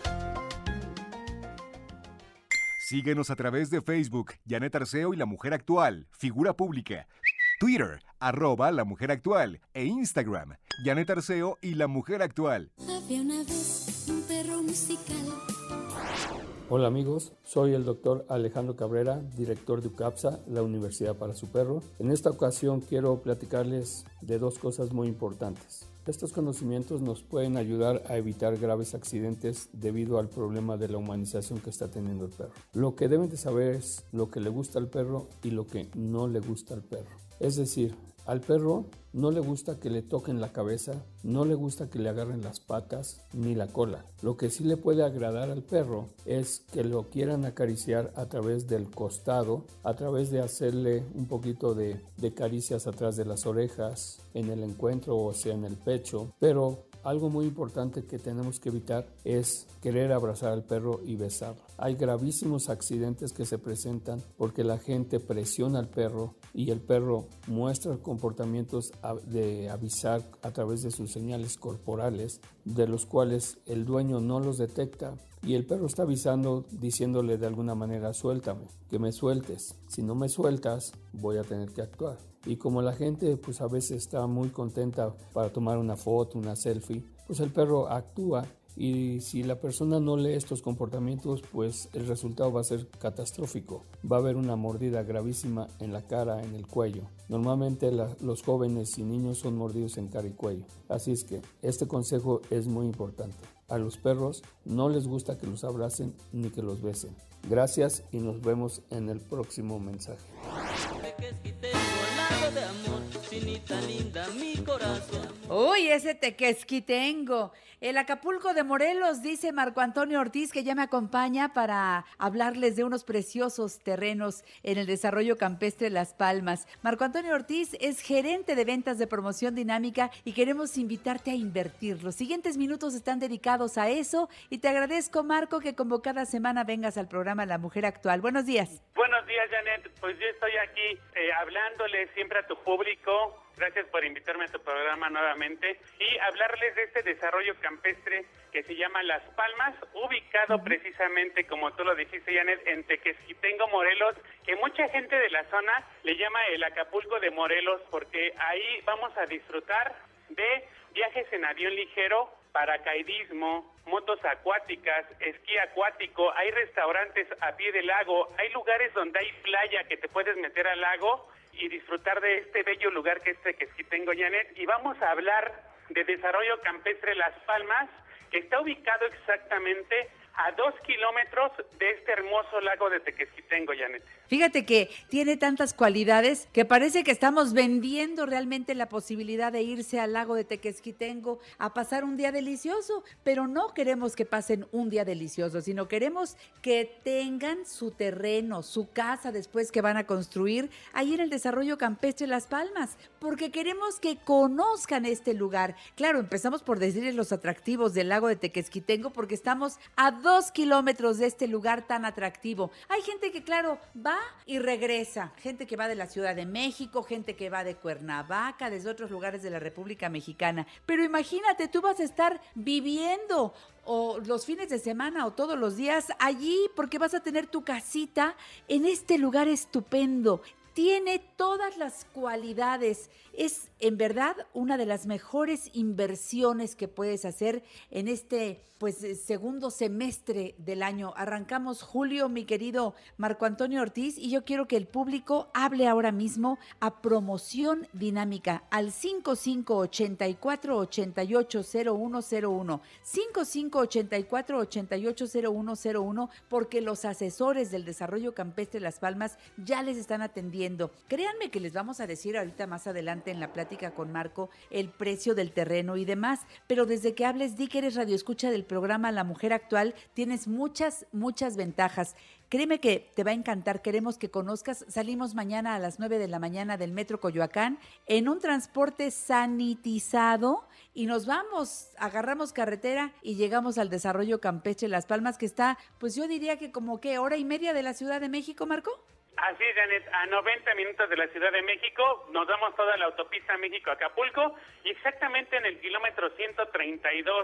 Síguenos a través de Facebook, Janet Arceo y La Mujer Actual, figura pública. Twitter, arroba La Mujer Actual, e Instagram, Janet Arceo y La Mujer Actual. Había una vez un perro musical. Hola amigos, soy el doctor Alejandro Cabrera, director de UCAPSA, la Universidad para su Perro. En esta ocasión quiero platicarles de dos cosas muy importantes. Estos conocimientos nos pueden ayudar a evitar graves accidentes debido al problema de la humanización que está teniendo el perro. Lo que deben de saber es lo que le gusta al perro y lo que no le gusta al perro. Es decir, al perro no le gusta que le toquen la cabeza, no le gusta que le agarren las patas ni la cola. Lo que sí le puede agradar al perro es que lo quieran acariciar a través del costado, a través de hacerle un poquito de, de caricias atrás de las orejas, en el encuentro o sea en el pecho, pero algo muy importante que tenemos que evitar es querer abrazar al perro y besarlo. Hay gravísimos accidentes que se presentan porque la gente presiona al perro y el perro muestra comportamientos de avisar a través de sus señales corporales, de los cuales el dueño no los detecta y el perro está avisando diciéndole de alguna manera: suéltame, que me sueltes, si no me sueltas voy a tener que actuar. Y como la gente pues a veces está muy contenta para tomar una foto, una selfie, pues el perro actúa y si la persona no lee estos comportamientos, pues el resultado va a ser catastrófico. Va a haber una mordida gravísima en la cara, en el cuello. Normalmente la, los jóvenes y niños son mordidos en cara y cuello. Así es que este consejo es muy importante. A los perros no les gusta que los abracen ni que los besen. Gracias y nos vemos en el próximo mensaje. Uy, ese tequesquitengo. El Acapulco de Morelos, dice Marco Antonio Ortiz, que ya me acompaña para hablarles de unos preciosos terrenos en el desarrollo campestre Las Palmas. Marco Antonio Ortiz es gerente de ventas de promoción dinámica y queremos invitarte a invertir. Los siguientes minutos están dedicados a eso y te agradezco, Marco, que como cada semana vengas al programa La Mujer Actual. Buenos días. Buenos días, Janet. Pues yo estoy aquí eh, hablándole siempre a tu público. Gracias por invitarme a tu programa nuevamente y hablarles de este desarrollo campestre que se llama Las Palmas, ubicado uh-huh. precisamente, como tú lo dijiste, Janet, en Tequesquitengo, Morelos, que mucha gente de la zona le llama el Acapulco de Morelos, porque ahí vamos a disfrutar de viajes en avión ligero, paracaidismo, motos acuáticas, esquí acuático, hay restaurantes a pie del lago, hay lugares donde hay playa que te puedes meter al lago y disfrutar de este bello lugar que es Tequesquitengo, Janet. Y vamos a hablar de desarrollo campestre Las Palmas, que está ubicado exactamente a dos kilómetros de este hermoso lago de Tequesquitengo, Janet. Fíjate que tiene tantas cualidades que parece que estamos vendiendo realmente la posibilidad de irse al lago de Tequesquitengo a pasar un día delicioso, pero no queremos que pasen un día delicioso, sino queremos que tengan su terreno, su casa después que van a construir ahí en el desarrollo campestre Las Palmas, porque queremos que conozcan este lugar. Claro, empezamos por decirles los atractivos del lago de Tequesquitengo porque estamos a dos kilómetros de este lugar tan atractivo. Hay gente que, claro, va y regresa. Gente que va de la Ciudad de México, gente que va de Cuernavaca, desde otros lugares de la República Mexicana. Pero imagínate, tú vas a estar viviendo o los fines de semana o todos los días allí porque vas a tener tu casita en este lugar estupendo. Tiene todas las cualidades. Es en verdad una de las mejores inversiones que puedes hacer en este pues segundo semestre del año. Arrancamos julio, mi querido Marco Antonio Ortiz, y yo quiero que el público hable ahora mismo a promoción dinámica al cinco cinco ocho cuatro, ocho ocho cero uno cero uno, cinco cinco ocho cuatro, ocho ocho cero uno cero uno, porque los asesores del desarrollo campestre Las Palmas ya les están atendiendo. Créanme que les vamos a decir ahorita más adelante en la plática con Marco el precio del terreno y demás, pero desde que hables, di que eres radioescucha del programa La Mujer Actual, tienes muchas, muchas ventajas. Créeme que te va a encantar, queremos que conozcas. Salimos mañana a las nueve de la mañana del Metro Coyoacán en un transporte sanitizado y nos vamos, agarramos carretera y llegamos al desarrollo campestre Las Palmas, que está, pues yo diría que como que hora y media de la Ciudad de México, Marco. Así es, Janet, a noventa minutos de la Ciudad de México, nos damos toda la autopista México-Acapulco, y exactamente en el kilómetro ciento treinta y dos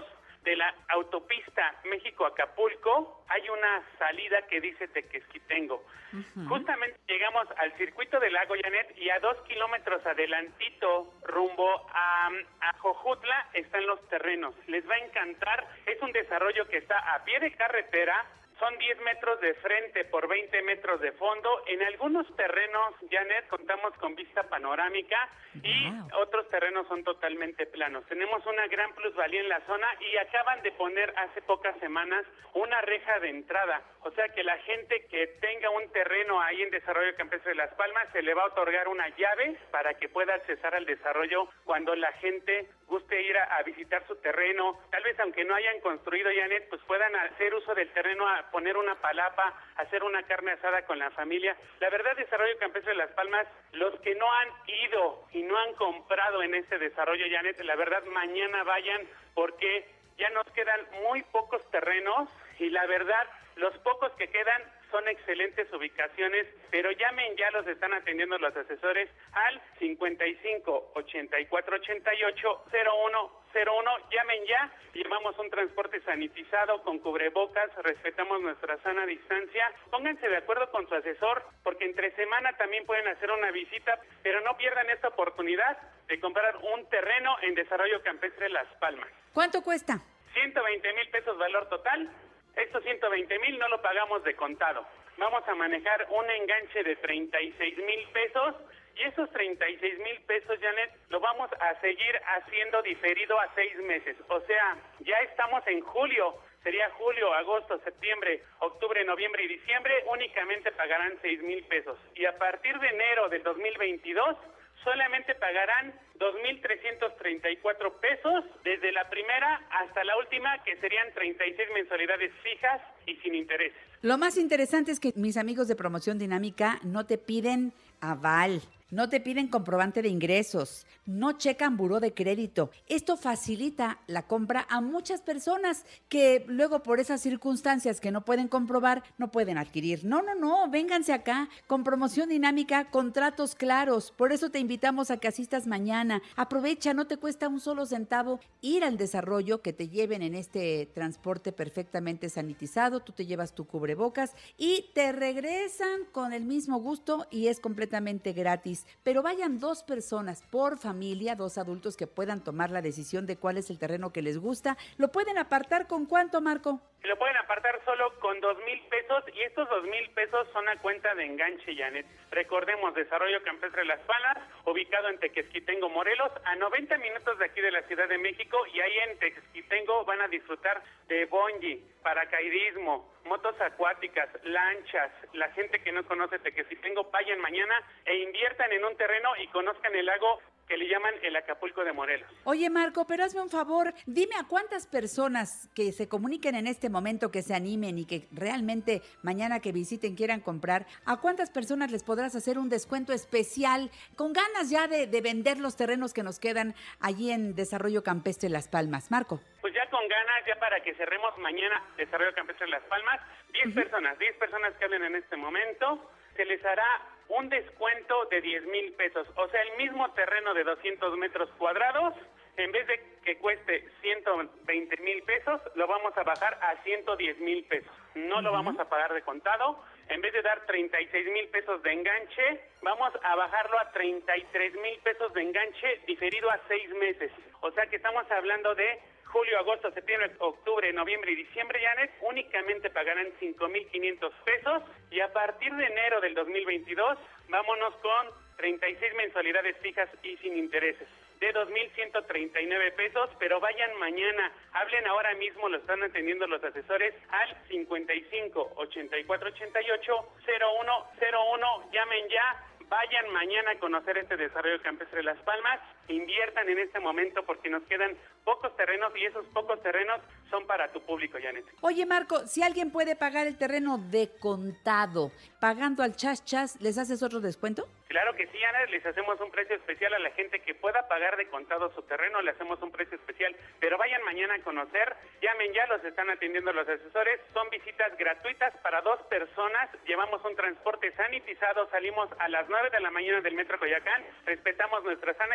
de la autopista México-Acapulco hay una salida que dice Tequesquitengo. Uh-huh. Justamente llegamos al circuito del lago Janet y a dos kilómetros adelantito rumbo a, a Jojutla están los terrenos. Les va a encantar, es un desarrollo que está a pie de carretera. Son diez metros de frente por veinte metros de fondo. En algunos terrenos, Janet, contamos con vista panorámica y wow. otros terrenos son totalmente planos. Tenemos una gran plusvalía en la zona y acaban de poner hace pocas semanas una reja de entrada. O sea que la gente que tenga un terreno ahí en Desarrollo Campestre de Las Palmas se le va a otorgar una llave para que pueda accesar al desarrollo cuando la gente guste ir a, a visitar su terreno. Tal vez aunque no hayan construido, Janet, pues puedan hacer uso del terreno a poner una palapa, hacer una carne asada con la familia. La verdad, Desarrollo Campestre de Las Palmas, los que no han ido y no han comprado en este desarrollo, Janet, la verdad, mañana vayan porque ya nos quedan muy pocos terrenos y la verdad, los pocos que quedan son excelentes ubicaciones, pero llamen ya, los están atendiendo los asesores al cincuenta y cinco, ochenta y cuatro, ochenta y ocho, cero uno cero uno, llamen ya, llevamos un transporte sanitizado con cubrebocas, respetamos nuestra sana distancia, pónganse de acuerdo con su asesor, porque entre semana también pueden hacer una visita, pero no pierdan esta oportunidad de comprar un terreno en Desarrollo Campestre Las Palmas. ¿Cuánto cuesta? ciento veinte mil pesos valor total. Estos ciento veinte mil no lo pagamos de contado. Vamos a manejar un enganche de treinta y seis mil pesos y esos treinta y seis mil pesos, Janet, lo vamos a seguir haciendo diferido a seis meses. O sea, ya estamos en julio. Sería julio, agosto, septiembre, octubre, noviembre y diciembre. Únicamente pagarán seis mil pesos. Y a partir de enero del dos mil veintidós, solamente pagarán dos mil trescientos treinta y cuatro pesos desde la primera hasta la última, que serían treinta y seis mensualidades fijas y sin intereses. Lo más interesante es que mis amigos de Promoción Dinámica no te piden aval, no te piden comprobante de ingresos, no checan buró de crédito. Esto facilita la compra a muchas personas que luego por esas circunstancias que no pueden comprobar, no pueden adquirir. No, no, no, vénganse acá con Promoción Dinámica, contratos claros. Por eso te invitamos a que asistas mañana. Aprovecha, no te cuesta un solo centavo ir al desarrollo, que te lleven en este transporte perfectamente sanitizado. Tú te llevas tu cubrebocas y te regresan con el mismo gusto y es completamente gratis. Pero vayan dos personas por familia, dos adultos que puedan tomar la decisión de cuál es el terreno que les gusta. ¿Lo pueden apartar con cuánto, Marco? Lo pueden apartar solo con dos mil pesos y estos dos mil pesos son a cuenta de enganche, Janet. Recordemos, Desarrollo Campestre Las Palmas, ubicado en Tequesquitengo, Morelos, a noventa minutos de aquí de la Ciudad de México, y ahí en Tequesquitengo van a disfrutar de bungee, paracaidismo, motos acuáticas, lanchas. La gente que no conoce Tequesquitengo, vayan mañana e inviertan en un terreno y conozcan el lago que le llaman el Acapulco de Morelos. Oye, Marco, pero hazme un favor, dime a cuántas personas que se comuniquen en este momento, que se animen y que realmente mañana que visiten quieran comprar, ¿a cuántas personas les podrás hacer un descuento especial con ganas ya de, de vender los terrenos que nos quedan allí en Desarrollo Campestre Las Palmas? Marco. Pues ya con ganas, ya para que cerremos mañana Desarrollo Campestre Las Palmas, diez uh-huh. personas, diez personas que hablen en este momento, se les hará un descuento de diez mil pesos, o sea, el mismo terreno de doscientos metros cuadrados, en vez de que cueste ciento veinte mil pesos, lo vamos a bajar a ciento diez mil pesos. No uh-huh. lo vamos a pagar de contado. En vez de dar treinta y seis mil pesos de enganche, vamos a bajarlo a treinta y tres mil pesos de enganche diferido a seis meses. O sea que estamos hablando de julio, agosto, septiembre, octubre, noviembre y diciembre, Janet, únicamente pagarán cinco mil quinientos pesos y a partir de enero del dos mil veintidós, vámonos con treinta y seis mensualidades fijas y sin intereses de dos mil ciento treinta y nueve pesos, pero vayan mañana, hablen ahora mismo, lo están atendiendo los asesores al cincuenta y cinco, ochenta y cuatro, ochenta y ocho, cero uno cero uno, llamen ya. Vayan mañana a conocer este Desarrollo Campestre de Las Palmas, inviertan en este momento porque nos quedan pocos terrenos y esos pocos terrenos son para tu público, Janet. Oye, Marco, si alguien puede pagar el terreno de contado, pagando al chas chas, ¿les haces otro descuento? Claro que sí, Ana, les hacemos un precio especial a la gente que pueda pagar de contado su terreno, le hacemos un precio especial, pero vayan mañana a conocer, llamen ya, los están atendiendo los asesores, son visitas gratuitas para dos personas, llevamos un transporte sanitizado, salimos a las nueve de la mañana del Metro Coyoacán, respetamos nuestra sana distancia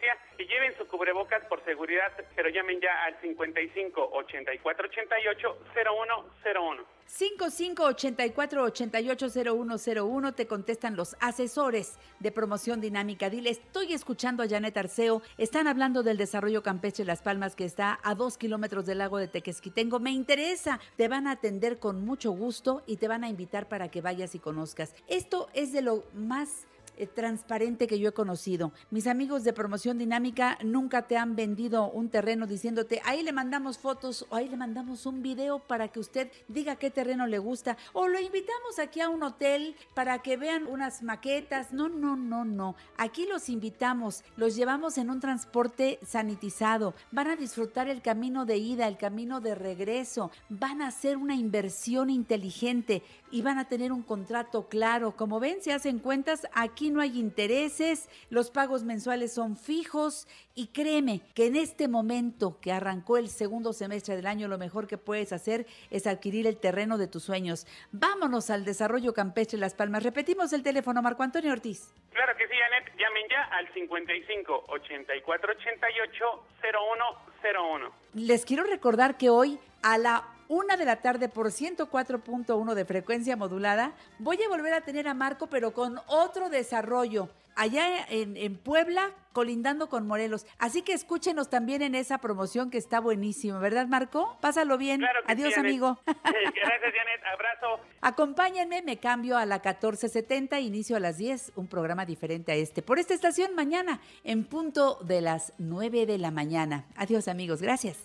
prudencia y lleven su cubrebocas por seguridad, pero llamen ya al cincuenta y cinco, ochenta y cuatro, ochenta y ocho, cero uno cero uno. cincuenta y cinco, ochenta y cuatro, ochenta y ocho, cero uno cero uno, te contestan los asesores de promoción dinámica. Dile, estoy escuchando a Janet Arceo, están hablando del desarrollo campestre Las Palmas que está a dos kilómetros del lago de Tequesquitengo, me interesa, te van a atender con mucho gusto y te van a invitar para que vayas y conozcas. Esto es de lo más eh, transparente que yo he conocido. Mis amigos de promoción dinámica nunca te han vendido un terreno diciéndote, ahí le mandamos fotos o ahí le mandamos un video para que usted diga qué terreno le gusta o lo invitamos aquí a un hotel para que vean unas maquetas. No, no, no, no. Aquí los invitamos, los llevamos en un transporte sanitizado, van a disfrutar el camino de ida, el camino de regreso, van a hacer una inversión inteligente y van a tener un contrato claro. Como ven, se hacen cuentas, aquí no hay intereses, los pagos mensuales son fijos y créeme que en este momento que arrancó el segundo semestre del año, lo mejor que puedes hacer es adquirir el terreno de tus sueños. Vámonos al desarrollo campestre Las Palmas. Repetimos el teléfono, Marco Antonio Ortiz. Claro que sí, Janet, llamen ya al cincuenta y cinco, ochenta y cuatro, ochenta y ocho, cero uno cero uno. Les quiero recordar que hoy a la una de la tarde por ciento cuatro punto uno de frecuencia modulada, voy a volver a tener a Marco, pero con otro desarrollo, allá en, en Puebla, colindando con Morelos. Así que escúchenos también en esa promoción que está buenísima, ¿verdad, Marco? Pásalo bien. Claro que Adiós, sí, amigo. Gracias, Janet. Abrazo. Acompáñenme, me cambio a la catorce setenta, inicio a las diez, un programa diferente a este. Por esta estación mañana, en punto de las nueve de la mañana. Adiós, amigos. Gracias.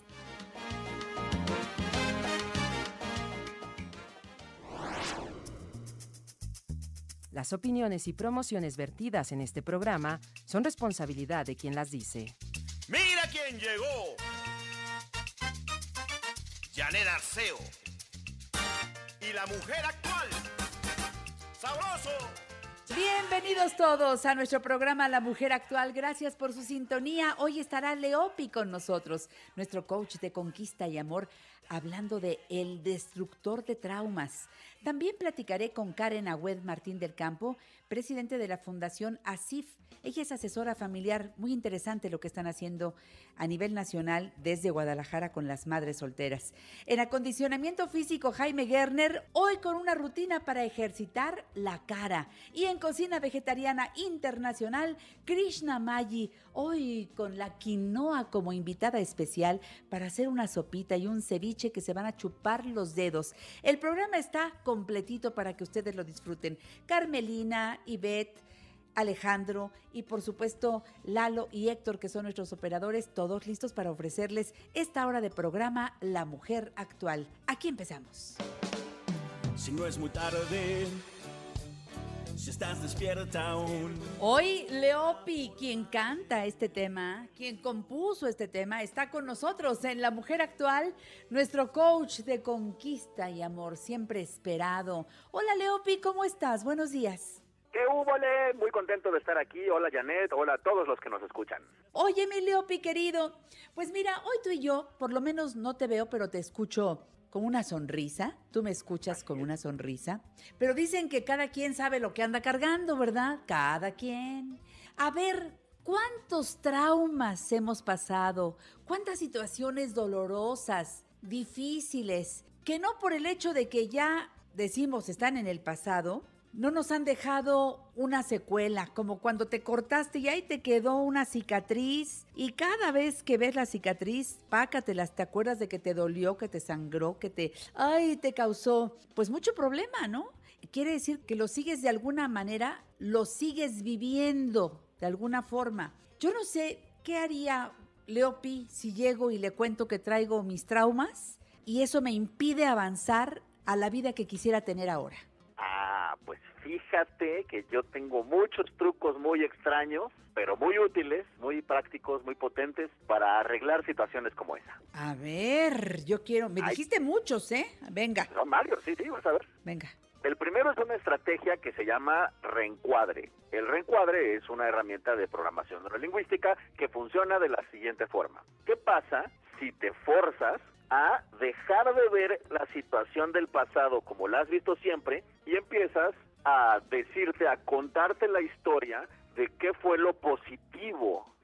Las opiniones y promociones vertidas en este programa son responsabilidad de quien las dice. ¡Mira quién llegó! Janet Arceo. Y la mujer actual. ¡Sabroso! Bienvenidos todos a nuestro programa La Mujer Actual. Gracias por su sintonía. Hoy estará Leopi con nosotros, nuestro coach de conquista y amor, hablando de el destructor de traumas. También platicaré con Karen Agüed Martín del Campo, presidente de la Fundación ASIF. Ella es asesora familiar, muy interesante lo que están haciendo a nivel nacional desde Guadalajara con las madres solteras. En acondicionamiento físico, Jaime Gerner, hoy con una rutina para ejercitar la cara. Y en cocina vegetariana internacional, Krishna Maggi, hoy con la quinoa como invitada especial para hacer una sopita y un ceviche que se van a chupar los dedos. El programa está completito para que ustedes lo disfruten. Carmelina, Ivette, Alejandro y por supuesto Lalo y Héctor, que son nuestros operadores, todos listos para ofrecerles esta hora de programa La Mujer Actual. Aquí empezamos. Si no es muy tarde, si estás despierta aún. Hoy Leopi, quien canta este tema, quien compuso este tema, está con nosotros en La Mujer Actual, nuestro coach de conquista y amor, siempre esperado. Hola Leopi, ¿cómo estás? Buenos días. ¿Qué hubo, Le? Muy contento de estar aquí. Hola, Janet. Hola a todos los que nos escuchan. Oye, mi Leopi, querido. Pues mira, hoy tú y yo, por lo menos no te veo, pero te escucho con una sonrisa. Tú me escuchas con una sonrisa. Pero dicen que cada quien sabe lo que anda cargando, ¿verdad? Cada quien. A ver, ¿cuántos traumas hemos pasado? ¿Cuántas situaciones dolorosas, difíciles, que no por el hecho de que ya decimos están en el pasado, no nos han dejado una secuela, como cuando te cortaste y ahí te quedó una cicatriz y cada vez que ves la cicatriz, pácatelas, te acuerdas de que te dolió, que te sangró, que te, ay, te causó, pues mucho problema, ¿no? Quiere decir que lo sigues de alguna manera, lo sigues viviendo de alguna forma. Yo no sé qué haría Leopi si llego y le cuento que traigo mis traumas y eso me impide avanzar a la vida que quisiera tener ahora. Ah, pues fíjate que yo tengo muchos trucos muy extraños, pero muy útiles, muy prácticos, muy potentes para arreglar situaciones como esa. A ver, yo quiero... Me Ay. dijiste muchos, ¿eh? Venga. No, Mario, sí, sí, vas a ver. Venga. El primero es una estrategia que se llama reencuadre. El reencuadre es una herramienta de programación neurolingüística que funciona de la siguiente forma. ¿Qué pasa si te forzas a dejar de ver la situación del pasado como la has visto siempre y empiezas a decirte, a contarte la historia de qué fue lo positivo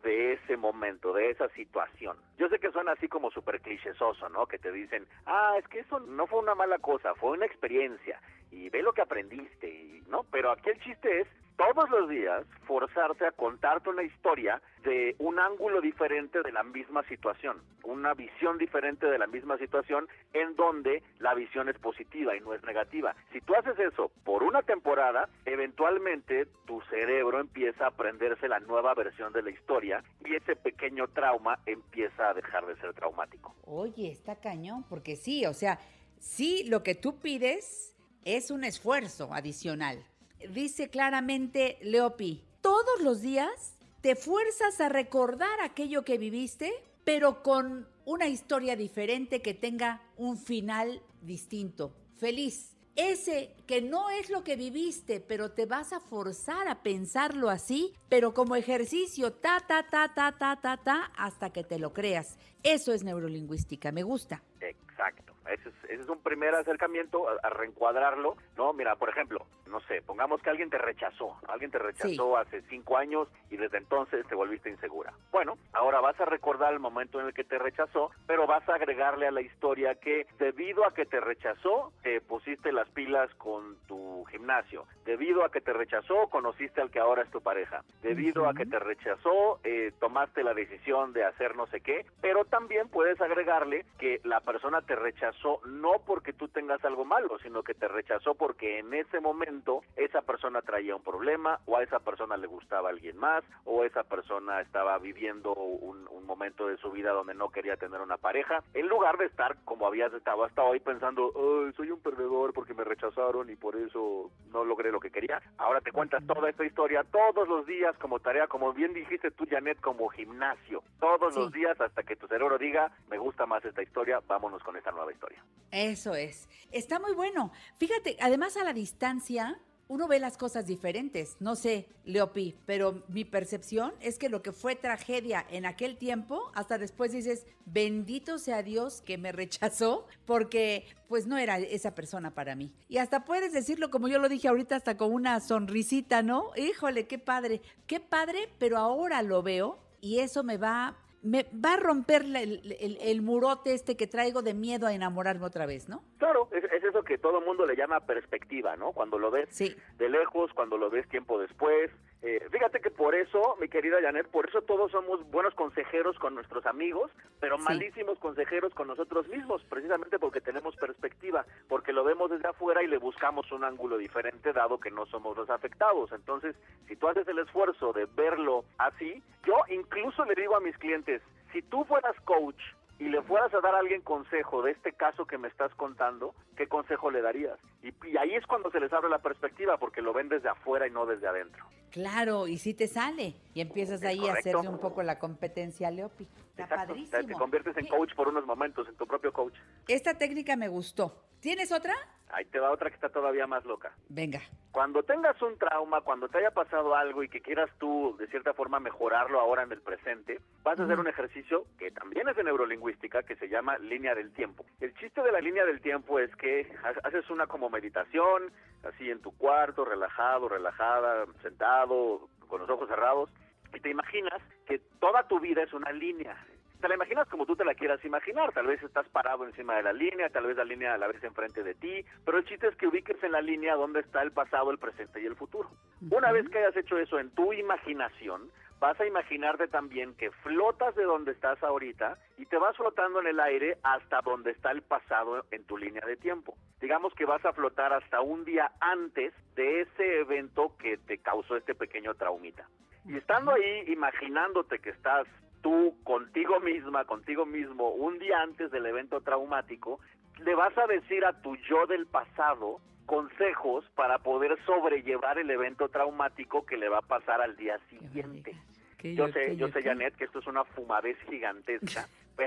de ese momento, de esa situación. Yo sé que suena así como súper clichésoso, ¿no? Que te dicen, ah, es que eso no fue una mala cosa, fue una experiencia, y ve lo que aprendiste, y, ¿no? Pero aquí el chiste es, todos los días, forzarte a contarte una historia de un ángulo diferente de la misma situación, una visión diferente de la misma situación, en donde la visión es positiva y no es negativa. Si tú haces eso por una temporada, eventualmente tu cerebro empieza a aprenderse la nueva versión de la historia y ese pequeño trauma empieza a dejar de ser traumático. Oye, está cañón, porque sí, o sea, sí, lo que tú pides es un esfuerzo adicional. Dice claramente Leopi, todos los días te fuerzas a recordar aquello que viviste, pero con una historia diferente que tenga un final distinto, feliz. Ese que no es lo que viviste, pero te vas a forzar a pensarlo así, pero como ejercicio, ta, ta, ta, ta, ta, ta, ta, hasta que te lo creas. Eso es neurolingüística, me gusta. Exacto. Ese es, ese es un primer acercamiento a, a reencuadrarlo, ¿no? Mira, por ejemplo, no sé, pongamos que alguien te rechazó, ¿no? Alguien te rechazó sí. hace cinco años y desde entonces te volviste insegura. Bueno, ahora vas a recordar el momento en el que te rechazó, pero vas a agregarle a la historia que debido a que te rechazó, te pusiste las pilas con tu gimnasio. Debido a que te rechazó, conociste al que ahora es tu pareja. Debido uh-huh. a que te rechazó, eh, tomaste la decisión de hacer no sé qué, pero también puedes agregarle que la persona te rechazó no porque tú tengas algo malo, sino que te rechazó porque en ese momento esa persona traía un problema, o a esa persona le gustaba alguien más, o esa persona estaba viviendo un, un momento de su vida donde no quería tener una pareja, en lugar de estar como habías estado hasta hoy pensando, oh, soy un perdedor porque me rechazaron y por eso no logré lo que quería. Ahora te cuentas toda esta historia todos los días como tarea, como bien dijiste tú, Janet, como gimnasio, todos sí. los días hasta que tu cerebro diga, me gusta más esta historia, vámonos con esta nueva historia. Eso es. Está muy bueno. Fíjate, además a la distancia uno ve las cosas diferentes. No sé, Leopi, pero mi percepción es que lo que fue tragedia en aquel tiempo, hasta después dices, bendito sea Dios que me rechazó, porque pues no era esa persona para mí. Y hasta puedes decirlo como yo lo dije ahorita, hasta con una sonrisita, ¿no? Híjole, qué padre, qué padre, pero ahora lo veo y eso me va... me va a romper el, el, el murote este que traigo de miedo a enamorarme otra vez, ¿no? Claro, es, es eso que todo el mundo le llama perspectiva, ¿no? Cuando lo ves sí. de lejos, cuando lo ves tiempo después. Eh, fíjate que por eso, mi querida Janet, por eso todos somos buenos consejeros con nuestros amigos, pero sí. malísimos consejeros con nosotros mismos, precisamente porque tenemos perspectiva, porque lo vemos desde afuera y le buscamos un ángulo diferente, dado que no somos los afectados. Entonces, si tú haces el esfuerzo de verlo así, yo incluso le digo a mis clientes, si tú fueras coach y le fueras a dar a alguien consejo de este caso que me estás contando, ¿qué consejo le darías? Y, y ahí es cuando se les abre la perspectiva, porque lo ven desde afuera y no desde adentro. Claro, y sí te sale. Y empiezas ahí a hacerle un poco la competencia a Leopi. Está Exacto. padrísimo. Te, te conviertes en coach por unos momentos, en tu propio coach. Esta técnica me gustó. ¿Tienes otra? Ahí te va otra que está todavía más loca. Venga. Cuando tengas un trauma, cuando te haya pasado algo y que quieras tú, de cierta forma, mejorarlo ahora en el presente, vas a hacer un ejercicio que también es de neurolingüística, que se llama línea del tiempo. El chiste de la línea del tiempo es que haces una como meditación, así en tu cuarto, relajado, relajada, sentado, con los ojos cerrados, y te imaginas que toda tu vida es una línea. Te la imaginas como tú te la quieras imaginar, tal vez estás parado encima de la línea, tal vez la línea a la vez enfrente de ti, pero el chiste es que ubiques en la línea donde está el pasado, el presente y el futuro. Uh-huh. Una vez que hayas hecho eso en tu imaginación, vas a imaginarte también que flotas de donde estás ahorita y te vas flotando en el aire hasta donde está el pasado en tu línea de tiempo. Digamos que vas a flotar hasta un día antes de ese evento que te causó este pequeño traumita. Y estando ahí, imaginándote que estás tú contigo misma, contigo mismo, un día antes del evento traumático, le vas a decir a tu yo del pasado consejos para poder sobrellevar el evento traumático que le va a pasar al día siguiente. Yo sé, yo sé, Janet, que esto es una fumadez gigantesca, pero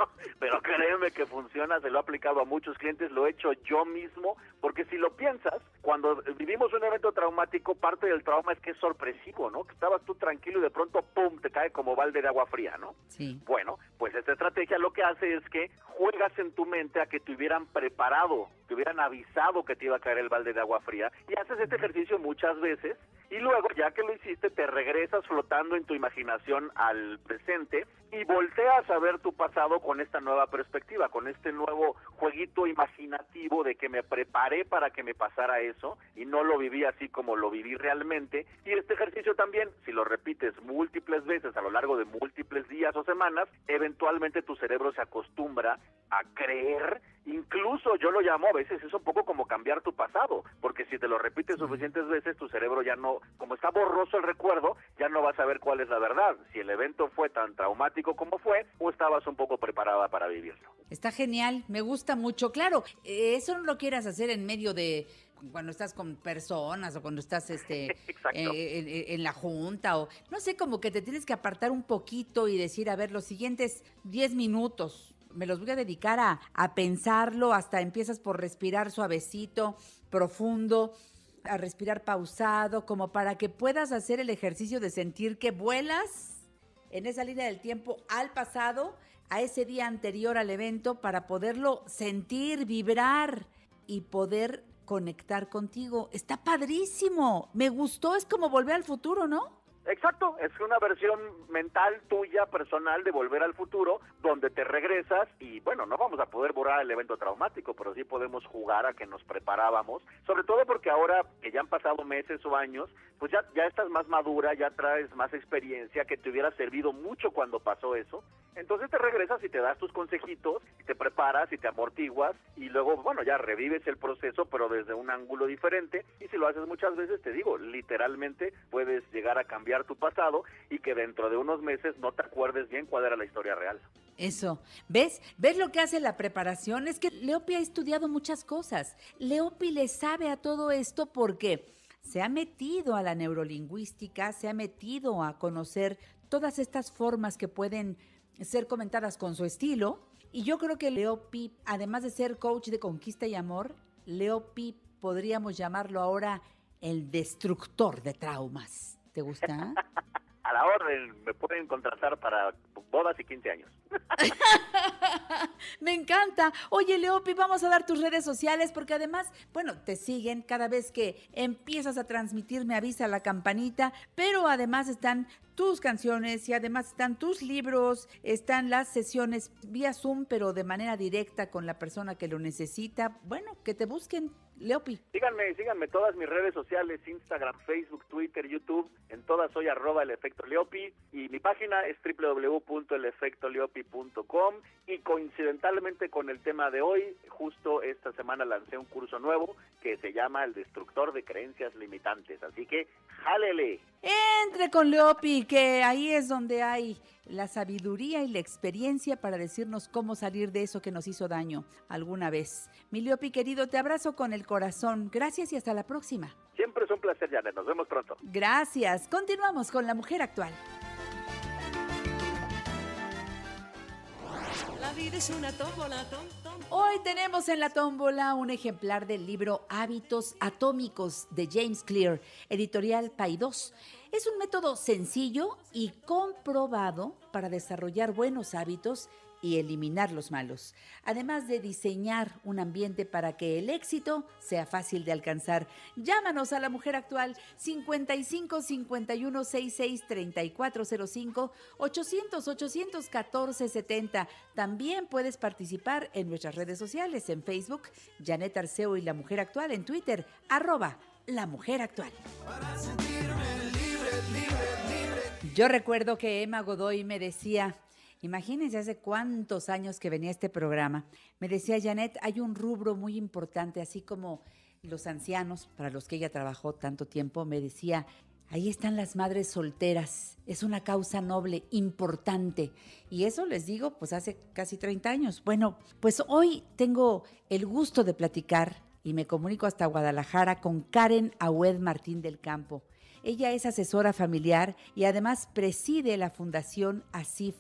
pero créeme que funciona, se lo he aplicado a muchos clientes, lo he hecho yo mismo, porque si lo piensas, cuando vivimos un evento traumático, parte del trauma es que es sorpresivo, ¿no? Que estabas tú tranquilo y de pronto, ¡pum!, te cae como balde de agua fría, ¿no? Sí. Bueno, pues esta estrategia lo que hace es que juegas en tu mente a que te hubieran preparado, te hubieran avisado que te iba a caer el balde de agua fría, y haces este ejercicio muchas veces, y luego, ya que lo hiciste, te regresas flotando en tu imaginación al presente y volteas a ver tu pasado con esta nueva perspectiva, con este nuevo jueguito imaginativo de que me preparé para que me pasara eso y no lo viví así como lo viví realmente. Y este ejercicio también, si lo repites múltiples veces a lo largo de múltiples días o semanas, eventualmente tu cerebro se acostumbra a creer. Incluso yo lo llamo a veces, es un poco como cambiar tu pasado, porque si te lo repites suficientes veces, tu cerebro ya no, como está borroso el recuerdo, ya no vas a ver cuál es la verdad, si el evento fue tan traumático como fue, o estabas un poco preparada para vivirlo. Está genial, me gusta mucho. Claro, eh, eso no lo quieras hacer en medio de cuando estás con personas o cuando estás este eh, en, en la junta, o no sé, como que te tienes que apartar un poquito y decir, a ver, los siguientes diez minutos me los voy a dedicar a, a pensarlo, hasta empiezas por respirar suavecito, profundo, a respirar pausado, como para que puedas hacer el ejercicio de sentir que vuelas en esa línea del tiempo al pasado, a ese día anterior al evento, para poderlo sentir, vibrar y poder conectar contigo. Está padrísimo, me gustó, es como Volver al Futuro, ¿no? Exacto, es una versión mental tuya, personal, de Volver al Futuro, donde te regresas y, bueno, no vamos a poder borrar el evento traumático, pero sí podemos jugar a que nos preparábamos, sobre todo porque ahora que ya han pasado meses o años, pues ya, ya estás más madura, ya traes más experiencia, que te hubiera servido mucho cuando pasó eso. Entonces te regresas y te das tus consejitos, y te preparas y te amortiguas, y luego, bueno, ya revives el proceso, pero desde un ángulo diferente, y si lo haces muchas veces, te digo, literalmente puedes llegar a cambiar tu pasado y que dentro de unos meses no te acuerdes bien cuál era la historia real. Eso, ¿ves? ¿Ves lo que hace la preparación? Es que Leopi ha estudiado muchas cosas. Leopi le sabe a todo esto porque se ha metido a la neurolingüística, se ha metido a conocer todas estas formas que pueden ser comentadas con su estilo. Y yo creo que Leopi, además de ser coach de conquista y amor, Leopi podríamos llamarlo ahora el destructor de traumas. ¿Te gusta? A la orden, me pueden contratar para bodas y quince años. Me encanta. Oye, Leopi, vamos a dar tus redes sociales porque además, bueno, te siguen cada vez que empiezas a transmitir, me avisa la campanita, pero además están tus canciones y además están tus libros, están las sesiones vía Zoom, pero de manera directa con la persona que lo necesita. Bueno, que te busquen, Leopi. Síganme, síganme todas mis redes sociales, Instagram, Facebook, Twitter, YouTube, en todas soy arroba el efecto Leopi, y mi página es doble u doble u doble u punto el efecto leopi punto com, y coincidentalmente con el tema de hoy, justo esta semana lancé un curso nuevo que se llama El Destructor de Creencias Limitantes, así que ¡jálele! Entre con Leopi, que ahí es donde hay la sabiduría y la experiencia para decirnos cómo salir de eso que nos hizo daño alguna vez. Mi Leopi querido, te abrazo con el corazón. Gracias y hasta la próxima. Siempre es un placer, Janet. Nos vemos pronto. Gracias. Continuamos con La Mujer Actual. La vida es una tómbola, tom, tom. Hoy tenemos en la tómbola un ejemplar del libro Hábitos Atómicos de James Clear, editorial Paidós. Es un método sencillo y comprobado para desarrollar buenos hábitos y eliminar los malos, además de diseñar un ambiente para que el éxito sea fácil de alcanzar. Llámanos a La Mujer Actual cincuenta y cinco, cincuenta y uno, sesenta y seis, treinta y cuatro cero cinco, ochocientos, ochocientos catorce, setenta. También puedes participar en nuestras redes sociales, en Facebook, Janet Arceo y La Mujer Actual, en Twitter, arroba La Mujer Actual. Para sentirme libre, libre, libre. Yo recuerdo que Emma Godoy me decía, imagínense hace cuántos años que venía este programa, me decía, Janet, hay un rubro muy importante, así como los ancianos, para los que ella trabajó tanto tiempo, me decía, ahí están las madres solteras, es una causa noble, importante. Y eso les digo, pues hace casi treinta años. Bueno, pues hoy tengo el gusto de platicar y me comunico hasta Guadalajara con Karen Ahued Martín del Campo. Ella es asesora familiar y además preside la Fundación ASIF,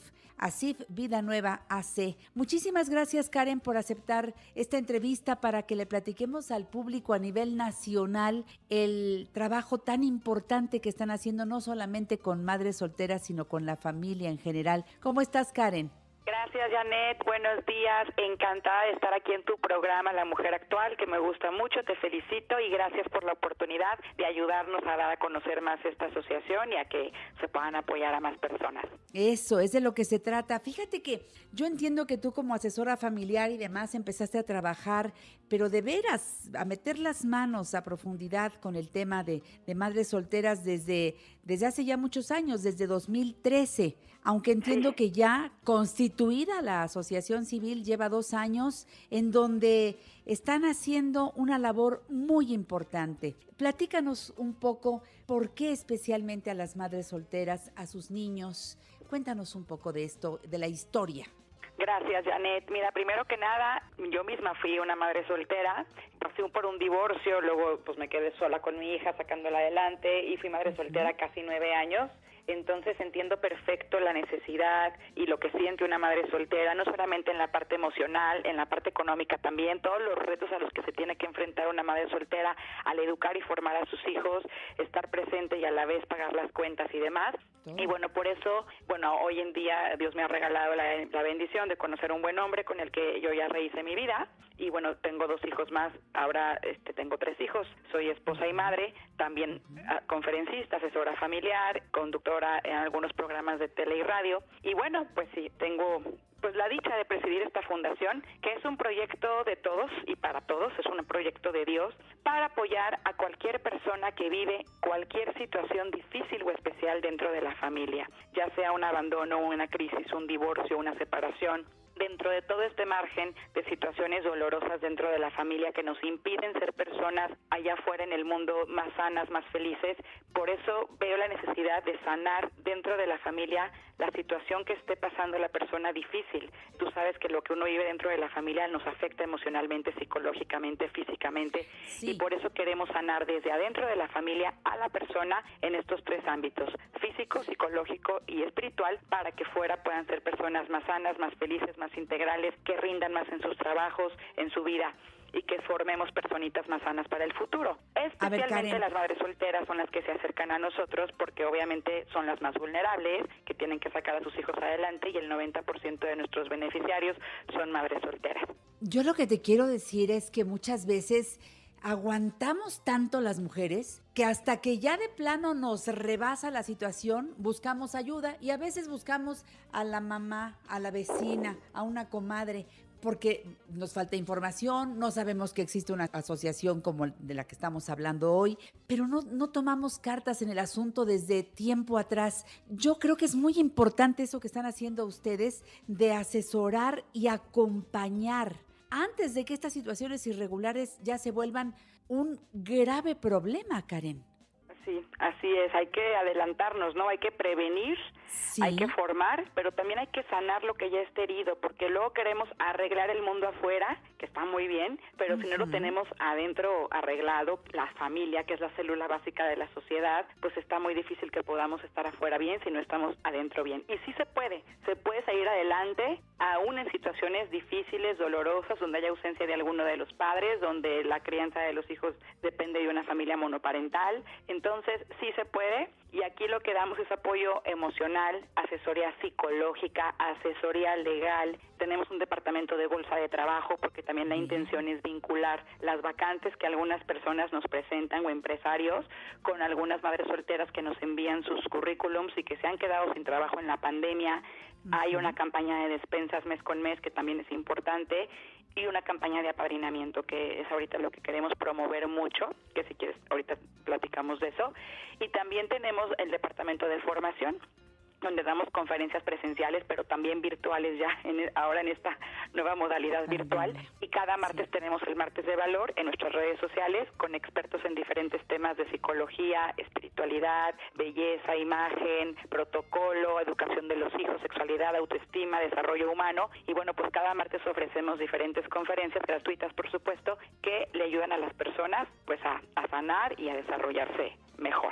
Asif Vida Nueva A C. Muchísimas gracias, Karen, por aceptar esta entrevista para que le platiquemos al público a nivel nacional el trabajo tan importante que están haciendo, no solamente con madres solteras, sino con la familia en general. ¿Cómo estás, Karen? Gracias, Janet. Buenos días. Encantada de estar aquí en tu programa La Mujer Actual, que me gusta mucho. Te felicito y gracias por la oportunidad de ayudarnos a dar a conocer más esta asociación y a que se puedan apoyar a más personas. Eso, es de lo que se trata. Fíjate que yo entiendo que tú como asesora familiar y demás empezaste a trabajar, pero de veras, a meter las manos a profundidad con el tema de, de madres solteras desde, desde hace ya muchos años, desde dos mil trece. Aunque entiendo sí. que ya constituida la asociación civil lleva dos años en donde están haciendo una labor muy importante. Platícanos un poco por qué especialmente a las madres solteras, a sus niños. Cuéntanos un poco de esto, de la historia. Gracias, Janet. Mira, primero que nada, yo misma fui una madre soltera, pasé por un divorcio, luego pues me quedé sola con mi hija sacándola adelante y fui madre uh-huh. soltera casi nueve años. Entonces entiendo perfecto la necesidad y lo que siente una madre soltera, no solamente en la parte emocional, en la parte económica también, todos los retos a los que se tiene que enfrentar una madre soltera al educar y formar a sus hijos, estar presente y a la vez pagar las cuentas y demás. Oh. Y bueno, por eso, bueno, hoy en día Dios me ha regalado la, la bendición de conocer a un buen hombre con el que yo ya rehice mi vida. Y bueno, tengo dos hijos más, ahora este, tengo tres hijos, soy esposa y madre, también uh, conferencista, asesora familiar, conductora en algunos programas de tele y radio. Y bueno, pues sí, tengo pues la dicha de presidir esta fundación, que es un proyecto de todos y para todos, es un proyecto de Dios, para apoyar a cualquier persona que vive cualquier situación difícil o especial dentro de la familia, ya sea un abandono, una crisis, un divorcio, una separación. Dentro de todo este margen de situaciones dolorosas dentro de la familia que nos impiden ser personas allá afuera en el mundo más sanas, más felices, por eso veo la necesidad de sanar dentro de la familia la situación que esté pasando la persona difícil. Tú sabes que lo que uno vive dentro de la familia nos afecta emocionalmente, psicológicamente, físicamente, sí. y por eso queremos sanar desde adentro de la familia a la persona en estos tres ámbitos, físico, psicológico y espiritual, para que fuera puedan ser personas más sanas, más felices, más integrales, que rindan más en sus trabajos, en su vida, y que formemos personitas más sanas para el futuro. Especialmente ver, las madres solteras son las que se acercan a nosotros porque obviamente son las más vulnerables, que tienen que sacar a sus hijos adelante, y el noventa por ciento de nuestros beneficiarios son madres solteras. Yo lo que te quiero decir es que muchas veces aguantamos tanto las mujeres que hasta que ya de plano nos rebasa la situación, buscamos ayuda, y a veces buscamos a la mamá, a la vecina, a una comadre, porque nos falta información, no sabemos que existe una asociación como de la que estamos hablando hoy, pero no, no tomamos cartas en el asunto desde tiempo atrás. Yo creo que es muy importante eso que están haciendo ustedes de asesorar y acompañar antes de que estas situaciones irregulares ya se vuelvan un grave problema, Karen. Sí, así es, hay que adelantarnos, ¿no? Hay que prevenir, sí. hay que formar, pero también hay que sanar lo que ya está herido, porque luego queremos arreglar el mundo afuera, que está muy bien, pero uh-huh. si no lo tenemos adentro arreglado, la familia, que es la célula básica de la sociedad, pues está muy difícil que podamos estar afuera bien si no estamos adentro bien. Y sí se puede, se puede salir adelante, aún en situaciones difíciles, dolorosas, donde hay ausencia de alguno de los padres, donde la crianza de los hijos depende de una familia monoparental. Entonces, sí se puede, y aquí lo que damos es apoyo emocional, asesoría psicológica, asesoría legal. Tenemos un departamento de bolsa de trabajo, porque también la intención es vincular las vacantes que algunas personas nos presentan o empresarios con algunas madres solteras que nos envían sus currículums y que se han quedado sin trabajo en la pandemia. Uh-huh. Hay una campaña de despensas mes con mes que también es importante, y una campaña de apadrinamiento, que es ahorita lo que queremos promover mucho, que si quieres ahorita platicamos de eso. Y también tenemos el departamento de formación, donde damos conferencias presenciales, pero también virtuales ya, en, ahora en esta nueva modalidad virtual. Y cada martes sí. tenemos el Martes de Valor en nuestras redes sociales, con expertos en diferentes temas de psicología, espiritualidad, belleza, imagen, protocolo, educación de los hijos, sexualidad, autoestima, desarrollo humano. Y bueno, pues cada martes ofrecemos diferentes conferencias gratuitas, por supuesto, que le ayudan a las personas pues a, a sanar y a desarrollarse mejor.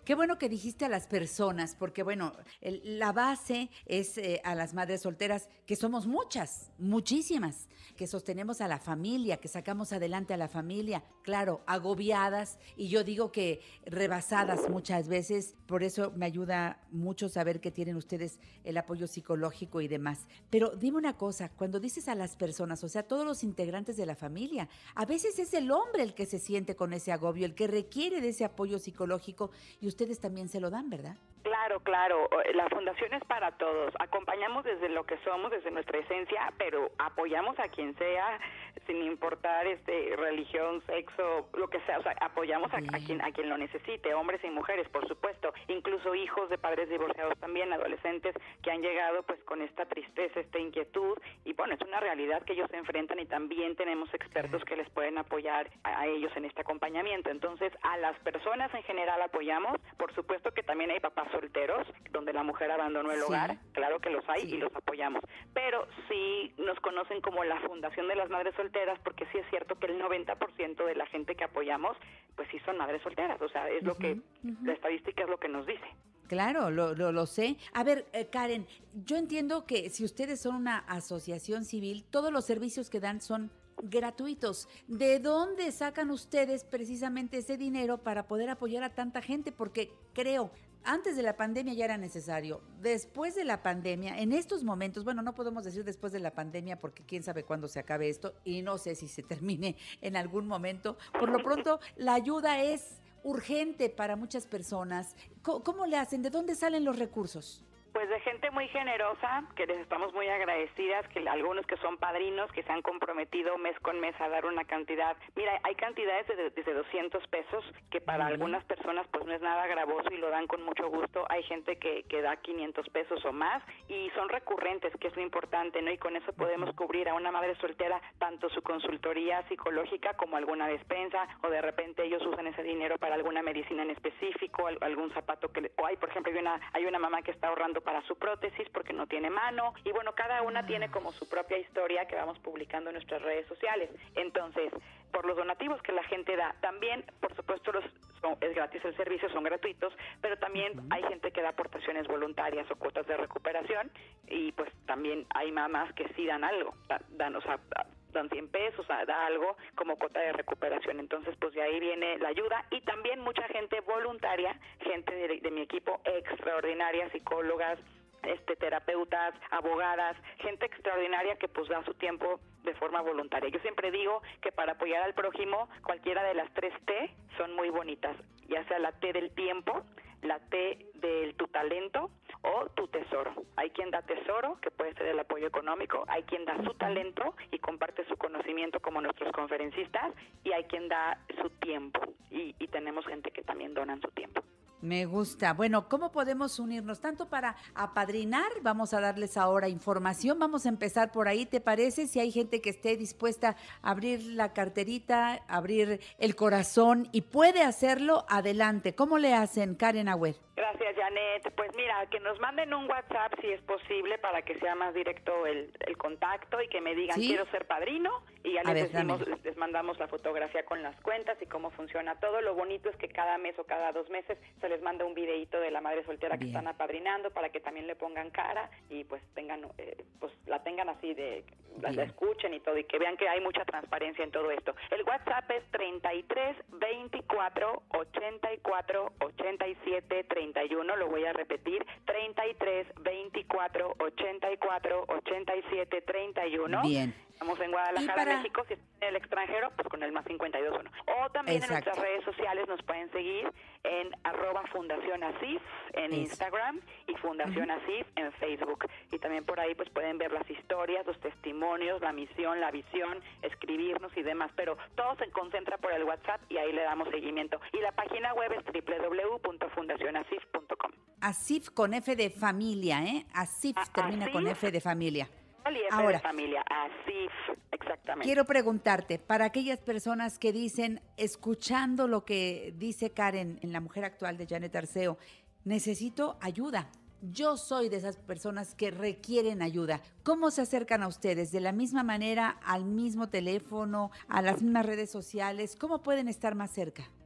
Qué bueno que dijiste a las personas, porque bueno, el- la base es eh, a las madres solteras, que somos muchas, muchísimas, que sostenemos a la familia, que sacamos adelante a la familia, claro, agobiadas, y yo digo que rebasadas muchas veces, por eso me ayuda mucho saber que tienen ustedes el apoyo psicológico y demás. Pero dime una cosa, cuando dices a las personas, o sea, todos los integrantes de la familia, a veces es el hombre el que se siente con ese agobio, el que requiere de ese apoyo psicológico, y ustedes también se lo dan, ¿verdad? Claro, claro. La fundación es para todos. Acompañamos desde lo que somos, desde nuestra esencia, pero apoyamos a quien sea, sin importar este religión, sexo, lo que sea. O sea, apoyamos a, a quien a quien lo necesite, hombres y mujeres, por supuesto. Incluso hijos de padres divorciados también, adolescentes que han llegado pues con esta tristeza, esta inquietud. Y bueno, es una realidad que ellos se enfrentan y también tenemos expertos que les pueden apoyar a, a ellos en este acompañamiento. Entonces, a las personas en general apoyamos. Por supuesto que también hay papás solteros, donde la mujer abandonó el Sí. hogar, claro que los hay y los apoyamos, pero sí nos conocen como la Fundación de las Madres Solteras, porque sí es cierto que el noventa por ciento de la gente que apoyamos, pues sí son madres solteras, o sea, es lo que, la estadística es lo que nos dice. Claro, lo, lo, lo sé. A ver, eh, Karen, yo entiendo que si ustedes son una asociación civil, todos los servicios que dan son gratuitos. ¿De dónde sacan ustedes precisamente ese dinero para poder apoyar a tanta gente? Porque creo, antes de la pandemia ya era necesario. Después de la pandemia, en estos momentos, bueno, no podemos decir después de la pandemia porque quién sabe cuándo se acabe esto y no sé si se termine en algún momento. Por lo pronto, la ayuda es urgente para muchas personas. ¿Cómo, cómo le hacen? ¿De dónde salen los recursos? Pues de gente muy generosa, que les estamos muy agradecidas, que algunos que son padrinos, que se han comprometido mes con mes a dar una cantidad. Mira, hay cantidades de desde doscientos pesos, que para Ujú. algunas personas pues no es nada gravoso y lo dan con mucho gusto. Hay gente que, que da quinientos pesos o más y son recurrentes, que es lo importante, ¿no? Y con eso podemos cubrir a una madre soltera tanto su consultoría psicológica como alguna despensa, o de repente ellos usan ese dinero para alguna medicina en específico, al- algún zapato que le, o hay, por ejemplo, hay una, hay una mamá que está ahorrando para su prótesis porque no tiene mano, y bueno, cada una tiene como su propia historia que vamos publicando en nuestras redes sociales. Entonces, por los donativos que la gente da, también, por supuesto, los son- es gratis el servicio, son gratuitos, pero también hay gente que da aportaciones voluntarias o cuotas de recuperación, y pues también hay mamás que sí dan algo, da- dan, o sea, da- dan cien pesos, o sea, da algo como cuota de recuperación. Entonces, pues de ahí viene la ayuda, y también mucha gente voluntaria, gente de, de mi equipo extraordinaria, psicólogas, este terapeutas, abogadas, gente extraordinaria que pues da su tiempo de forma voluntaria. Yo siempre digo que para apoyar al prójimo, cualquiera de las tres T son muy bonitas, ya sea la T del tiempo, la T del tu talento o tu tesoro. Hay quien da tesoro, que puede ser el apoyo económico, hay quien da su talento y comparte su conocimiento como nuestros conferencistas, y hay quien da su tiempo, y, y tenemos gente que también donan su tiempo. Me gusta. Bueno, ¿cómo podemos unirnos? Tanto para apadrinar, vamos a darles ahora información, vamos a empezar por ahí, ¿te parece? Si hay gente que esté dispuesta a abrir la carterita, abrir el corazón y puede hacerlo, adelante. ¿Cómo le hacen, Karen Agüed? Gracias, Janet. Pues mira, que nos manden un WhatsApp si es posible, para que sea más directo el, el contacto, y que me digan, ¿Sí? quiero ser padrino, y ya A les ver, decimos, dámelo. les, les mandamos la fotografía con las cuentas y cómo funciona todo. Lo bonito es que cada mes o cada dos meses se les manda un videíto de la madre soltera que Bien. están apadrinando, para que también le pongan cara y pues tengan, eh, pues la tengan así de, la, la Bien. escuchen y todo, y que vean que hay mucha transparencia en todo esto. El WhatsApp es treinta y tres veinticuatro ochenta y cuatro ochenta y siete treinta y uno. Lo voy a repetir, treinta y tres veinticuatro ochenta y cuatro ochenta y siete treinta y uno. Bien. Estamos en Guadalajara, Y para- México. Si están en el extranjero, pues con el más cincuenta y dos uno. O también Exacto. en nuestras redes sociales nos pueden seguir en arroba Fundación Asif en Eso. Instagram y Fundación Asif en Facebook. Y también por ahí pues pueden ver las historias, los testimonios, la misión, la visión, escribirnos y demás. Pero todo se concentra por el WhatsApp y ahí le damos seguimiento. Y la página web es doble u doble u doble u punto fundación asif punto com. Asif con F de familia, ¿eh? Asif termina con F de familia. Y F Ahora, de familia, Asif, exactamente. quiero preguntarte, para aquellas personas que dicen, escuchando lo que dice Karen en La Mujer Actual de Janet Arceo, necesito ayuda. Yo soy de esas personas que requieren ayuda. ¿Cómo se acercan a ustedes? ¿De la misma manera, al mismo teléfono, a las mismas redes sociales? ¿Cómo pueden estar más cerca? De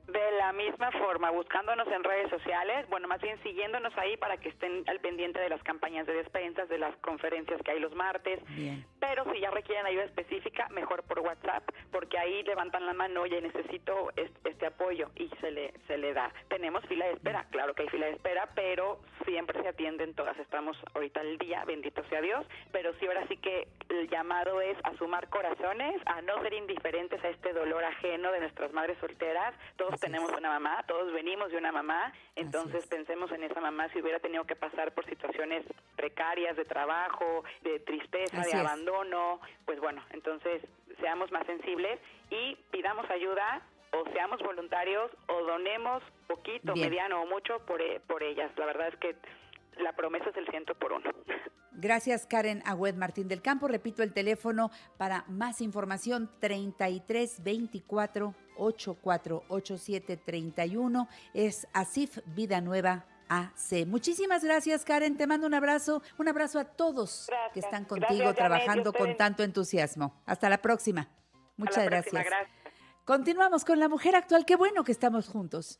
la misma forma, buscándonos en redes sociales, bueno, más bien siguiéndonos ahí para que estén al pendiente de las campañas de despensas, de las conferencias que hay los martes. Bien. Pero si ya requieren ayuda específica, mejor por WhatsApp, porque ahí levantan la mano, oye, necesito este, este apoyo, y se le se le da. Tenemos fila de espera, claro que hay fila de espera, pero siempre se atienden todas. Estamos ahorita al día, bendito sea Dios, pero sí, ahora sí que el llamado es a sumar corazones, a no ser indiferentes a este dolor ajeno de nuestras madres solteras. Todos Así tenemos es. una mamá, todos venimos de una mamá, entonces pensemos en esa mamá si hubiera tenido que pasar por situaciones precarias de trabajo, de tristeza, Así de es. abandono, pues bueno, entonces seamos más sensibles y pidamos ayuda, o seamos voluntarios, o donemos poquito, Bien. mediano o mucho por, por ellas. La verdad es que la promesa es el ciento por uno. Gracias, Karen Agüed Martín del Campo. Repito el teléfono para más información, treinta y tres veinticuatro ochenta y cuatro ochenta y siete treinta y uno. Es ASIF Vida Nueva A C. Muchísimas gracias, Karen. Te mando un abrazo. Un abrazo a todos gracias. que están contigo gracias, trabajando con tanto entusiasmo. Hasta la próxima. Muchas la gracias. Próxima, gracias. Continuamos con La Mujer Actual. Qué bueno que estamos juntos.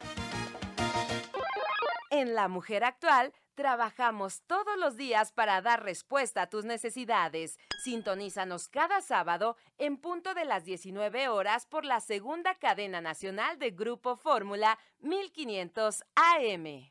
En La Mujer Actual trabajamos todos los días para dar respuesta a tus necesidades. Sintonízanos cada sábado en punto de las diecinueve horas por la segunda cadena nacional de Grupo Fórmula mil quinientos A M.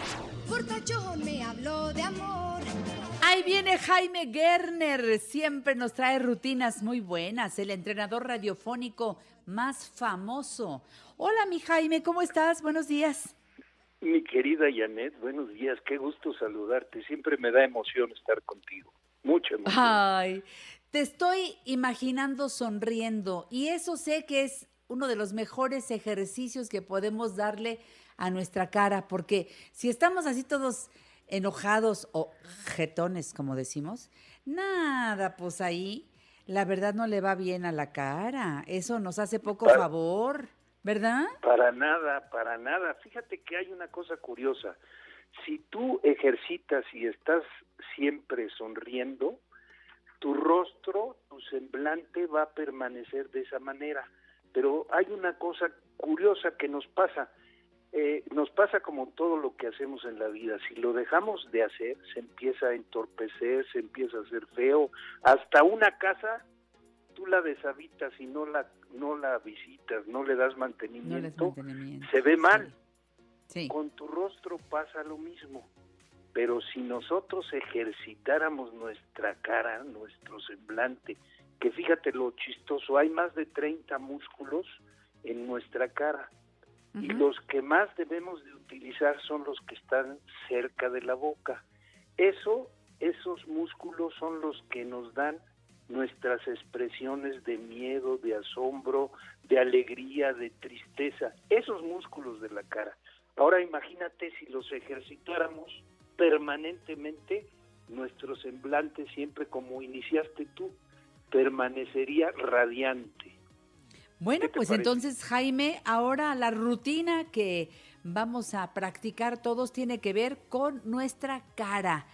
Fortachón me habló de amor. Ahí viene Jaime Gerner. Siempre nos trae rutinas muy buenas. El entrenador radiofónico más famoso. Hola, mi Jaime, ¿cómo estás? Buenos días. Mi querida Janet, buenos días, qué gusto saludarte, siempre me da emoción estar contigo, mucha emoción. Ay, te estoy imaginando sonriendo y eso sé que es uno de los mejores ejercicios que podemos darle a nuestra cara, porque si estamos así todos enojados o jetones, como decimos, nada, pues ahí la verdad no le va bien a la cara, eso nos hace poco Para... favor. ¿Verdad? Para nada, para nada. Fíjate que hay una cosa curiosa. Si tú ejercitas y estás siempre sonriendo, tu rostro, tu semblante va a permanecer de esa manera. Pero hay una cosa curiosa que nos pasa. Eh, nos pasa como todo lo que hacemos en la vida. Si lo dejamos de hacer, se empieza a entorpecer, se empieza a hacer feo. Hasta una casa tú la deshabitas y no la no la visitas, no le das mantenimiento, no mantenimiento. Se ve mal. Sí. Sí. Con tu rostro pasa lo mismo. Pero si nosotros ejercitáramos nuestra cara, nuestro semblante, que fíjate lo chistoso, hay más de treinta músculos en nuestra cara. Uh-huh. Y los que más debemos de utilizar son los que están cerca de la boca. Eso, esos músculos son los que nos dan nuestras expresiones de miedo, de asombro, de alegría, de tristeza, esos músculos de la cara. Ahora imagínate si los ejercitáramos permanentemente, nuestro semblante siempre como iniciaste tú, permanecería radiante. Bueno, pues parece? Entonces, Jaime, ahora la rutina que vamos a practicar todos tiene que ver con nuestra cara.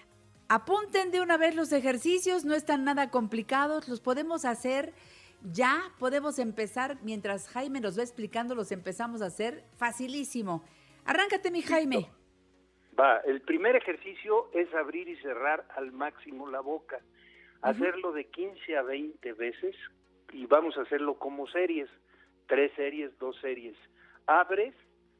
Apunten de una vez los ejercicios, no están nada complicados, los podemos hacer ya, podemos empezar, mientras Jaime nos va explicando, los empezamos a hacer facilísimo. Arráncate, mi Jaime. Listo. Va, el primer ejercicio es abrir y cerrar al máximo la boca, uh-huh. hacerlo de quince a veinte veces y vamos a hacerlo como series, tres series, dos series. Abres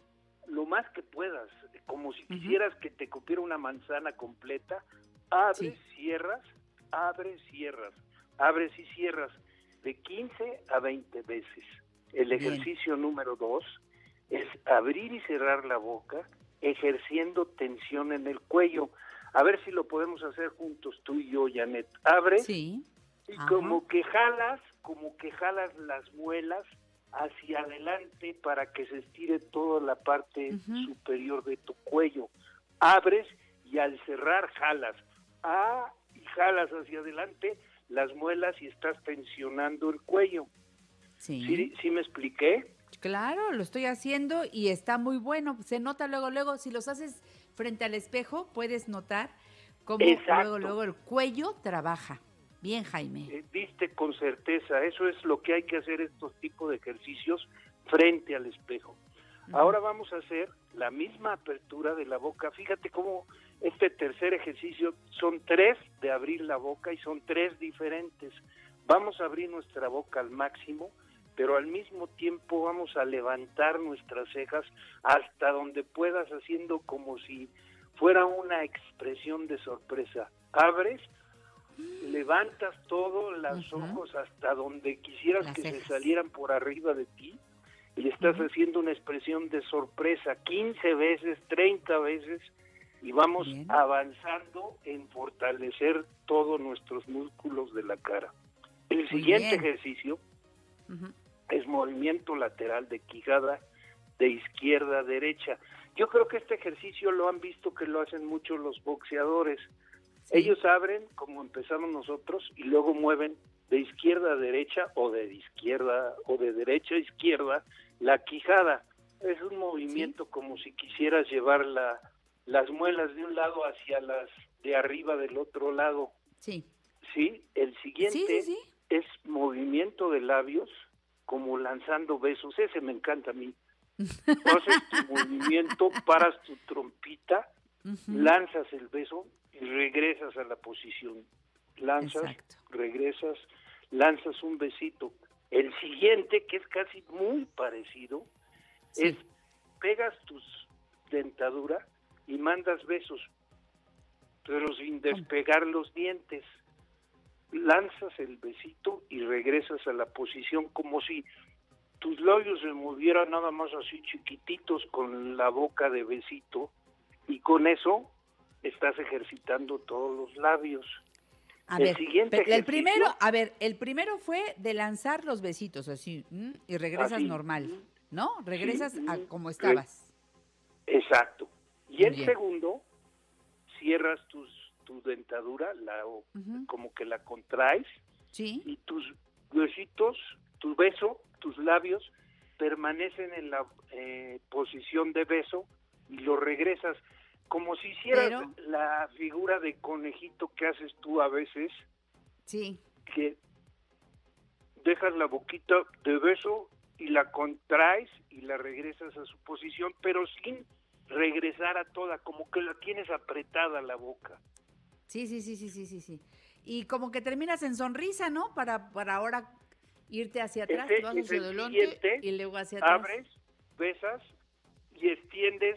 lo más que puedas, como si uh-huh. quisieras que te cupiera una manzana completa. Abres, sí. cierras, abres, cierras, abres y cierras de quince a veinte veces. El Bien. Ejercicio número dos es abrir y cerrar la boca ejerciendo tensión en el cuello. A ver si lo podemos hacer juntos tú y yo, Janet. Abres sí. y Ajá. como que jalas, como que jalas las muelas hacia adelante para que se estire toda la parte uh-huh. superior de tu cuello. Abres y al cerrar jalas. Ah, y jalas hacia adelante las muelas y estás tensionando el cuello. Sí. ¿Sí, sí me expliqué? Claro, lo estoy haciendo y está muy bueno. Se nota luego, luego, si los haces frente al espejo, puedes notar cómo Exacto. luego, luego el cuello trabaja. Bien, Jaime. Eh, viste con certeza, eso es lo que hay que hacer estos tipos de ejercicios frente al espejo. Ahora vamos a hacer la misma apertura de la boca. Fíjate cómo este tercer ejercicio son tres de abrir la boca y son tres diferentes. Vamos a abrir nuestra boca al máximo, pero al mismo tiempo vamos a levantar nuestras cejas hasta donde puedas, haciendo como si fuera una expresión de sorpresa. Abres, levantas todo, los uh-huh. ojos hasta donde quisieras Las que cejas. se salieran por arriba de ti, y estás uh-huh. haciendo una expresión de sorpresa quince veces, treinta veces, y vamos Bien. avanzando en fortalecer todos nuestros músculos de la cara. El Muy siguiente bien. ejercicio uh-huh. es movimiento lateral de quijada de izquierda a derecha. Yo creo que este ejercicio lo han visto que lo hacen mucho los boxeadores. Sí. Ellos abren como empezamos nosotros y luego mueven de izquierda a derecha o de izquierda o de derecha a izquierda la quijada. Es un movimiento sí. como si quisieras llevar la, las muelas de un lado hacia las de arriba del otro lado. Sí. Sí, el siguiente sí, sí, sí. es movimiento de labios como lanzando besos. Ese me encanta a mí. Haces tu movimiento, paras tu trompita, uh-huh. lanzas el beso y regresas a la posición. Lanzas, Exacto. regresas, lanzas un besito. El siguiente, que es casi muy parecido, sí. es pegas tus dentadura y mandas besos, pero sin despegar los dientes. Lanzas el besito y regresas a la posición como si tus labios se movieran nada más así chiquititos con la boca de besito, y con eso estás ejercitando todos los labios. A el ver, siguiente el primero, a ver, el primero fue de lanzar los besitos así, y regresas así. normal, ¿no? Regresas sí, a como estabas. Exacto. Y Muy el bien. segundo, cierras tus tu dentadura, la uh-huh. como que la contraes, sí. y tus besitos, tu beso, tus labios permanecen en la eh, posición de beso y lo regresas como si hicieras Pero... la figura de conejito que haces tú a veces, sí. que dejas la boquita de beso y la contraes y la regresas a su posición, pero sin regresar a toda, como que la tienes apretada la boca. Sí, sí, sí, sí, sí, sí, sí. Y como que terminas en sonrisa, ¿no? Para, para ahora irte hacia atrás, Ese, tú haces el adelante y luego hacia atrás. Abres, besas y extiendes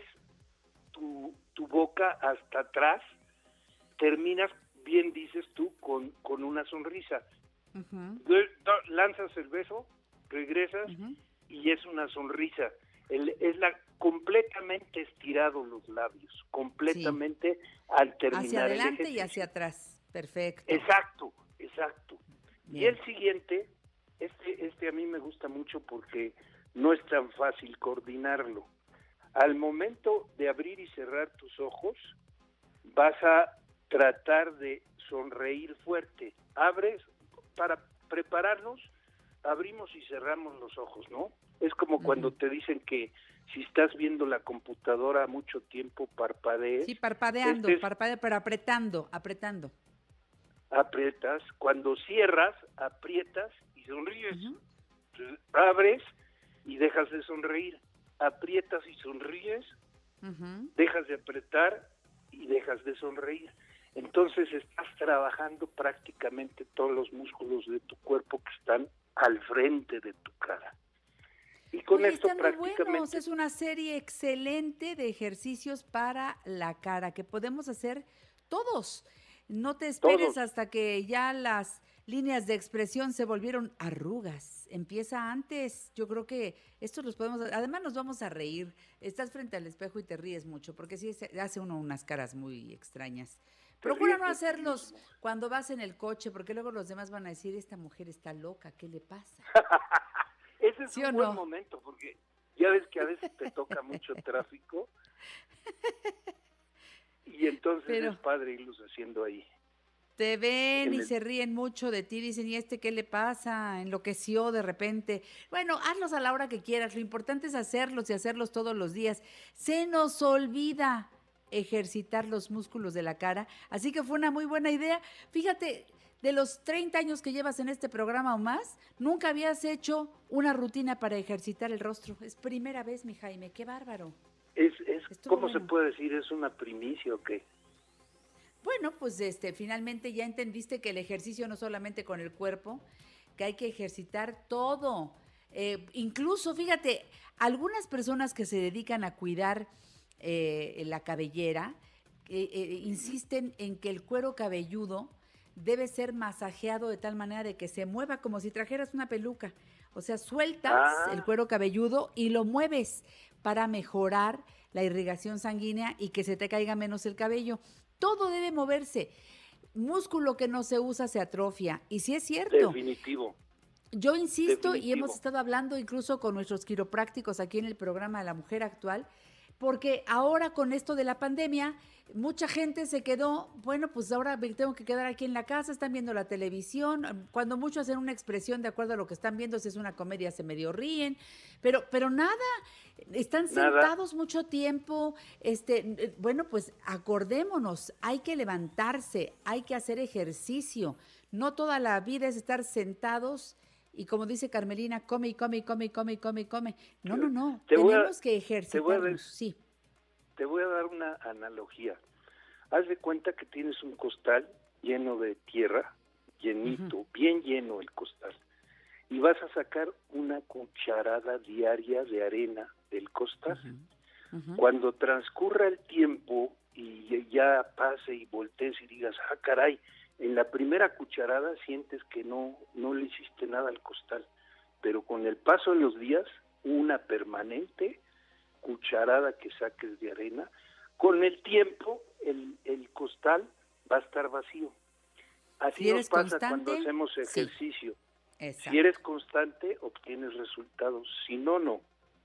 tu, tu boca hasta atrás. Terminas, bien dices tú, con, con una sonrisa. Uh-huh. Lanzas el beso, regresas uh-huh. y es una sonrisa. El, es la completamente estirado los labios, completamente sí. al terminar hacia adelante el y hacia atrás, perfecto. Exacto, exacto. Bien. Y el siguiente, este, este a mí me gusta mucho porque no es tan fácil coordinarlo. Al momento de abrir y cerrar tus ojos, vas a tratar de sonreír fuerte. Abres, para prepararnos, abrimos y cerramos los ojos, ¿no? Es como cuando te dicen que si estás viendo la computadora mucho tiempo, parpadees. Sí, parpadeando, este es, parpadea, pero apretando, apretando. Aprietas. Cuando cierras, aprietas y sonríes. Uh-huh. Abres y dejas de sonreír. Aprietas y sonríes, uh-huh. dejas de apretar y dejas de sonreír. Entonces estás trabajando prácticamente todos los músculos de tu cuerpo que están al frente de tu cara. Y con Oye, esto están prácticamente... buenos. Es una serie excelente de ejercicios para la cara que podemos hacer todos. No te esperes todos. hasta que ya las líneas de expresión se volvieron arrugas. Empieza antes. Yo creo que estos los podemos... Además nos vamos a reír. Estás frente al espejo y te ríes mucho porque sí hace uno unas caras muy extrañas. Procura no hacerlos cuando vas en el coche porque luego los demás van a decir, esta mujer está loca, ¿qué le pasa? Ese es ¿Sí un o buen no? momento, porque ya ves que a veces te toca mucho tráfico y entonces Pero es padre irlos haciendo ahí. Te ven y el... se ríen mucho de ti, dicen, ¿y este qué le pasa? Enloqueció de repente. Bueno, hazlos a la hora que quieras, lo importante es hacerlos y hacerlos todos los días. Se nos olvida ejercitar los músculos de la cara, así que fue una muy buena idea. Fíjate, de los treinta años que llevas en este programa o más, nunca habías hecho una rutina para ejercitar el rostro. Es primera vez, mi Jaime, qué bárbaro. Es, es ¿Cómo bueno. se puede decir? ¿Es una primicia o qué? Bueno, pues este, finalmente ya entendiste que el ejercicio no solamente con el cuerpo, que hay que ejercitar todo. Eh, incluso, fíjate, algunas personas que se dedican a cuidar eh, la cabellera, eh, eh, insisten en que el cuero cabelludo debe ser masajeado de tal manera de que se mueva como si trajeras una peluca. O sea, sueltas Ah. el cuero cabelludo y lo mueves para mejorar la irrigación sanguínea y que se te caiga menos el cabello. Todo debe moverse. Músculo que no se usa se atrofia. Y sí es cierto. Definitivo. Yo insisto, y Definitivo. hemos estado hablando incluso con nuestros quiroprácticos aquí en el programa de La Mujer Actual, porque ahora con esto de la pandemia, mucha gente se quedó, bueno, pues ahora me tengo que quedar aquí en la casa, están viendo la televisión, cuando muchos hacen una expresión de acuerdo a lo que están viendo, si es una comedia se medio ríen, pero, pero nada, están Nada. sentados mucho tiempo, este, bueno, pues acordémonos, hay que levantarse, hay que hacer ejercicio, no toda la vida es estar sentados. Y como dice Carmelina, come y come y come y come y come y come. No, no, no. Te voy a- Tenemos que te voy a ejercitarnos, ver- sí. Te voy a dar una analogía. Haz de cuenta que tienes un costal lleno de tierra, llenito, bien lleno el costal, y vas a sacar una cucharada diaria de arena del costal. Cuando transcurra el tiempo y ya pase y voltees y digas, ah, caray, en la primera cucharada sientes que no, no le hiciste nada al costal, pero con el paso de los días, una permanente cucharada que saques de arena, con el tiempo el, el costal va a estar vacío. Así Si nos eres pasa constante, cuando hacemos sí. ejercicio. Exacto. Si eres constante, obtienes resultados, si no, no.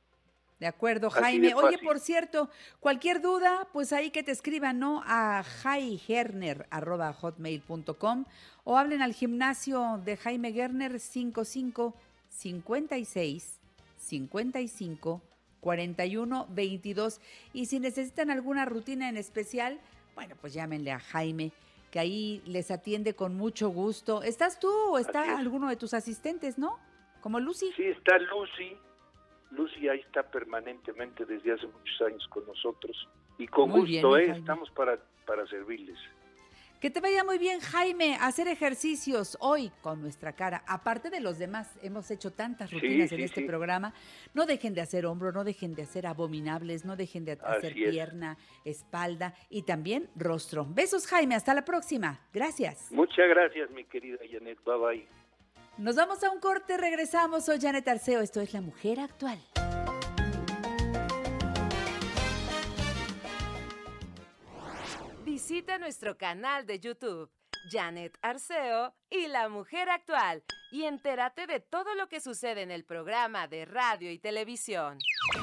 De acuerdo, Así Jaime. de Oye, fácil. por cierto, cualquier duda, pues ahí que te escriban, ¿no? A jaigerner arroba hotmail punto com o hablen al gimnasio de Jaime Gerner cincuenta y cinco, cincuenta y seis, cincuenta y cinco, cuarenta y uno, veintidós. Y si necesitan alguna rutina en especial, bueno, pues llámenle a Jaime, que ahí les atiende con mucho gusto. ¿Estás tú o está Así es. alguno de tus asistentes, no? Como Lucy. Sí, está Lucy. Lucy ahí está permanentemente desde hace muchos años con nosotros. Y con Muy gusto, bien, mi ¿eh? Jaime. Estamos para, para servirles. Que te vaya muy bien, Jaime, a hacer ejercicios hoy con nuestra cara. Aparte de los demás, hemos hecho tantas Sí, rutinas en sí, este sí. programa. No dejen de hacer hombro, no dejen de hacer abominables, no dejen de hacer Así es. pierna, espalda y también rostro. Besos, Jaime, hasta la próxima. Gracias. Muchas gracias, mi querida Janet. Bye bye. Nos vamos a un corte, regresamos. Soy Janet Arceo, esto es La Mujer Actual. Visita nuestro canal de YouTube, Janet Arceo y La Mujer Actual, y entérate de todo lo que sucede en el programa de radio y televisión.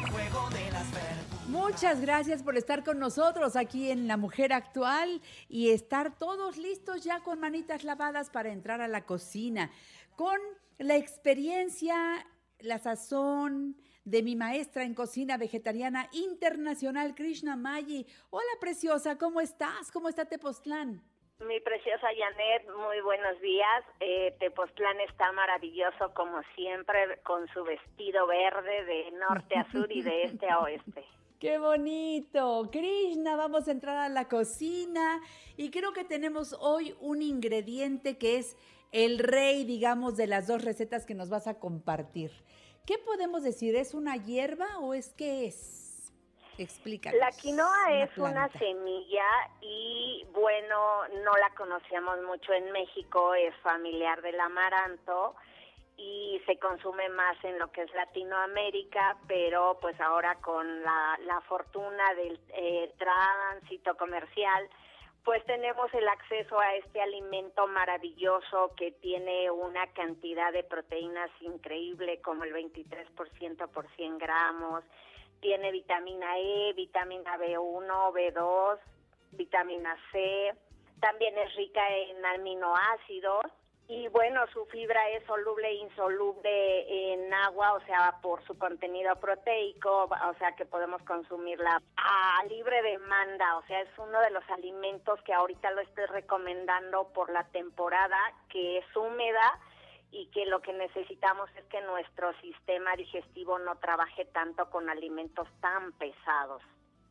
Muchas gracias por estar con nosotros aquí en La Mujer Actual y estar todos listos ya con manitas lavadas para entrar a la cocina, con la experiencia, la sazón de mi maestra en cocina vegetariana internacional, Krishna Maggi. Hola, preciosa, ¿cómo estás? ¿Cómo está Tepoztlán? Mi preciosa Janet, muy buenos días. Eh, Tepoztlán está maravilloso como siempre, con su vestido verde de norte a sur y de este a oeste. ¡Qué bonito! Krishna, vamos a entrar a la cocina y creo que tenemos hoy un ingrediente que es el rey, digamos, de las dos recetas que nos vas a compartir. ¿Qué podemos decir? ¿Es una hierba o es qué es? Explícanos. La quinoa es una planta. semilla y, bueno, no la conocíamos mucho en México, es familiar del amaranto y se consume más en lo que es Latinoamérica, pero pues ahora con la, la fortuna del eh, tránsito comercial, pues tenemos el acceso a este alimento maravilloso que tiene una cantidad de proteínas increíble, como el veintitrés por ciento por cien gramos, tiene vitamina E, vitamina B uno, B dos, vitamina C, también es rica en aminoácidos Y bueno, su fibra es soluble e insoluble en agua, o sea, por su contenido proteico, o sea, que podemos consumirla a libre demanda, o sea, es uno de los alimentos que ahorita lo estoy recomendando por la temporada, que es húmeda y que lo que necesitamos es que nuestro sistema digestivo no trabaje tanto con alimentos tan pesados.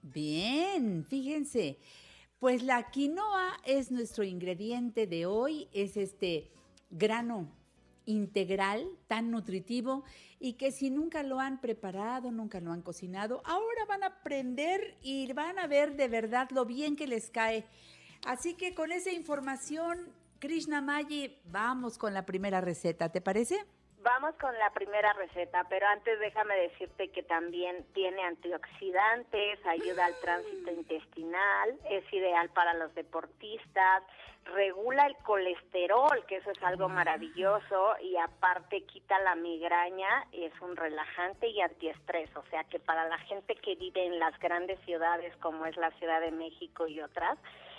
Bien, fíjense, pues la quinoa es nuestro ingrediente de hoy, es este grano integral tan nutritivo y que si nunca lo han preparado, nunca lo han cocinado, ahora van a aprender y van a ver de verdad lo bien que les cae. Así que con esa información, Krishna Mayi, vamos con la primera receta, ¿te parece? Vamos con la primera receta, pero antes déjame decirte que también tiene antioxidantes, ayuda al tránsito intestinal, es ideal para los deportistas, regula el colesterol, que eso es algo maravilloso, y aparte quita la migraña, es un relajante y antiestrés, o sea que para la gente que vive en las grandes ciudades como es la Ciudad de México y otras,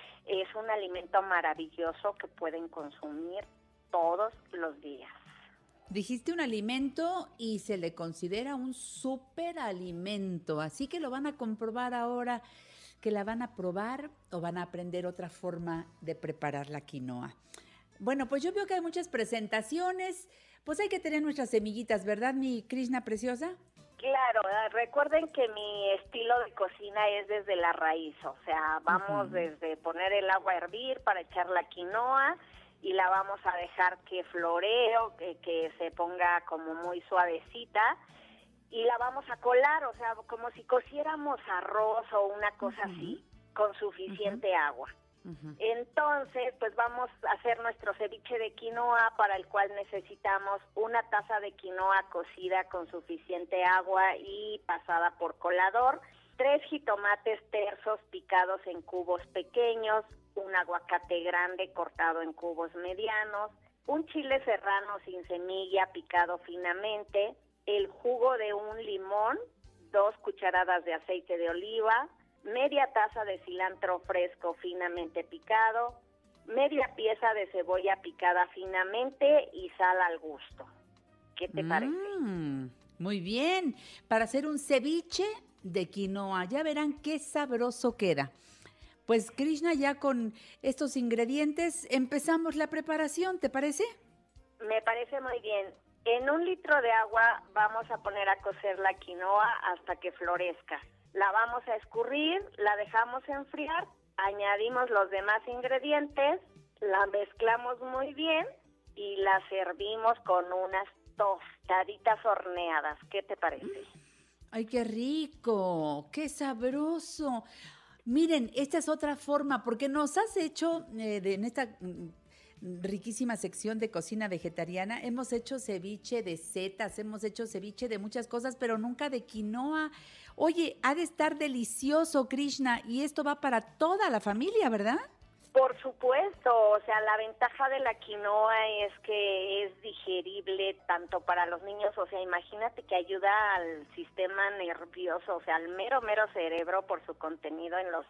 es un alimento maravilloso que pueden consumir todos los días. Dijiste un alimento y se le considera un superalimento, así que lo van a comprobar ahora que la van a probar o van a aprender otra forma de preparar la quinoa. Bueno, pues yo veo que hay muchas presentaciones, pues hay que tener nuestras semillitas, ¿verdad, mi Krishna preciosa? Claro, recuerden que mi estilo de cocina es desde la raíz, o sea, vamos uh-huh. desde poner el agua a hervir para echar la quinoa, y la vamos a dejar que floree o que, que se ponga como muy suavecita y la vamos a colar, o sea, como si cociéramos arroz o una cosa uh-huh. así, con suficiente uh-huh. agua. Uh-huh. Entonces, pues vamos a hacer nuestro ceviche de quinoa, para el cual necesitamos una taza de quinoa cocida con suficiente agua y pasada por colador, tres jitomates tersos picados en cubos pequeños, un aguacate grande cortado en cubos medianos, un chile serrano sin semilla picado finamente, el jugo de un limón, dos cucharadas de aceite de oliva, media taza de cilantro fresco finamente picado, media pieza de cebolla picada finamente y sal al gusto. ¿Qué te mm, parece? Muy bien, para hacer un ceviche de quinoa, ya verán qué sabroso queda. Pues Krishna, ya con estos ingredientes empezamos la preparación, ¿te parece? Me parece muy bien. En un litro de agua vamos a poner a cocer la quinoa hasta que florezca. La vamos a escurrir, la dejamos enfriar, añadimos los demás ingredientes, la mezclamos muy bien y la servimos con unas tostaditas horneadas. ¿Qué te parece? ¡Ay, qué rico! ¡Qué sabroso! Miren, esta es otra forma, porque nos has hecho, eh, de, en esta mm, riquísima sección de cocina vegetariana, hemos hecho ceviche de setas, hemos hecho ceviche de muchas cosas, pero nunca de quinoa. Oye, ha de estar delicioso, Krishna, y esto va para toda la familia, ¿verdad? Por supuesto, o sea, la ventaja de la quinoa es que es digerible tanto para los niños, o sea, imagínate que ayuda al sistema nervioso, o sea, al mero, mero cerebro por su contenido en los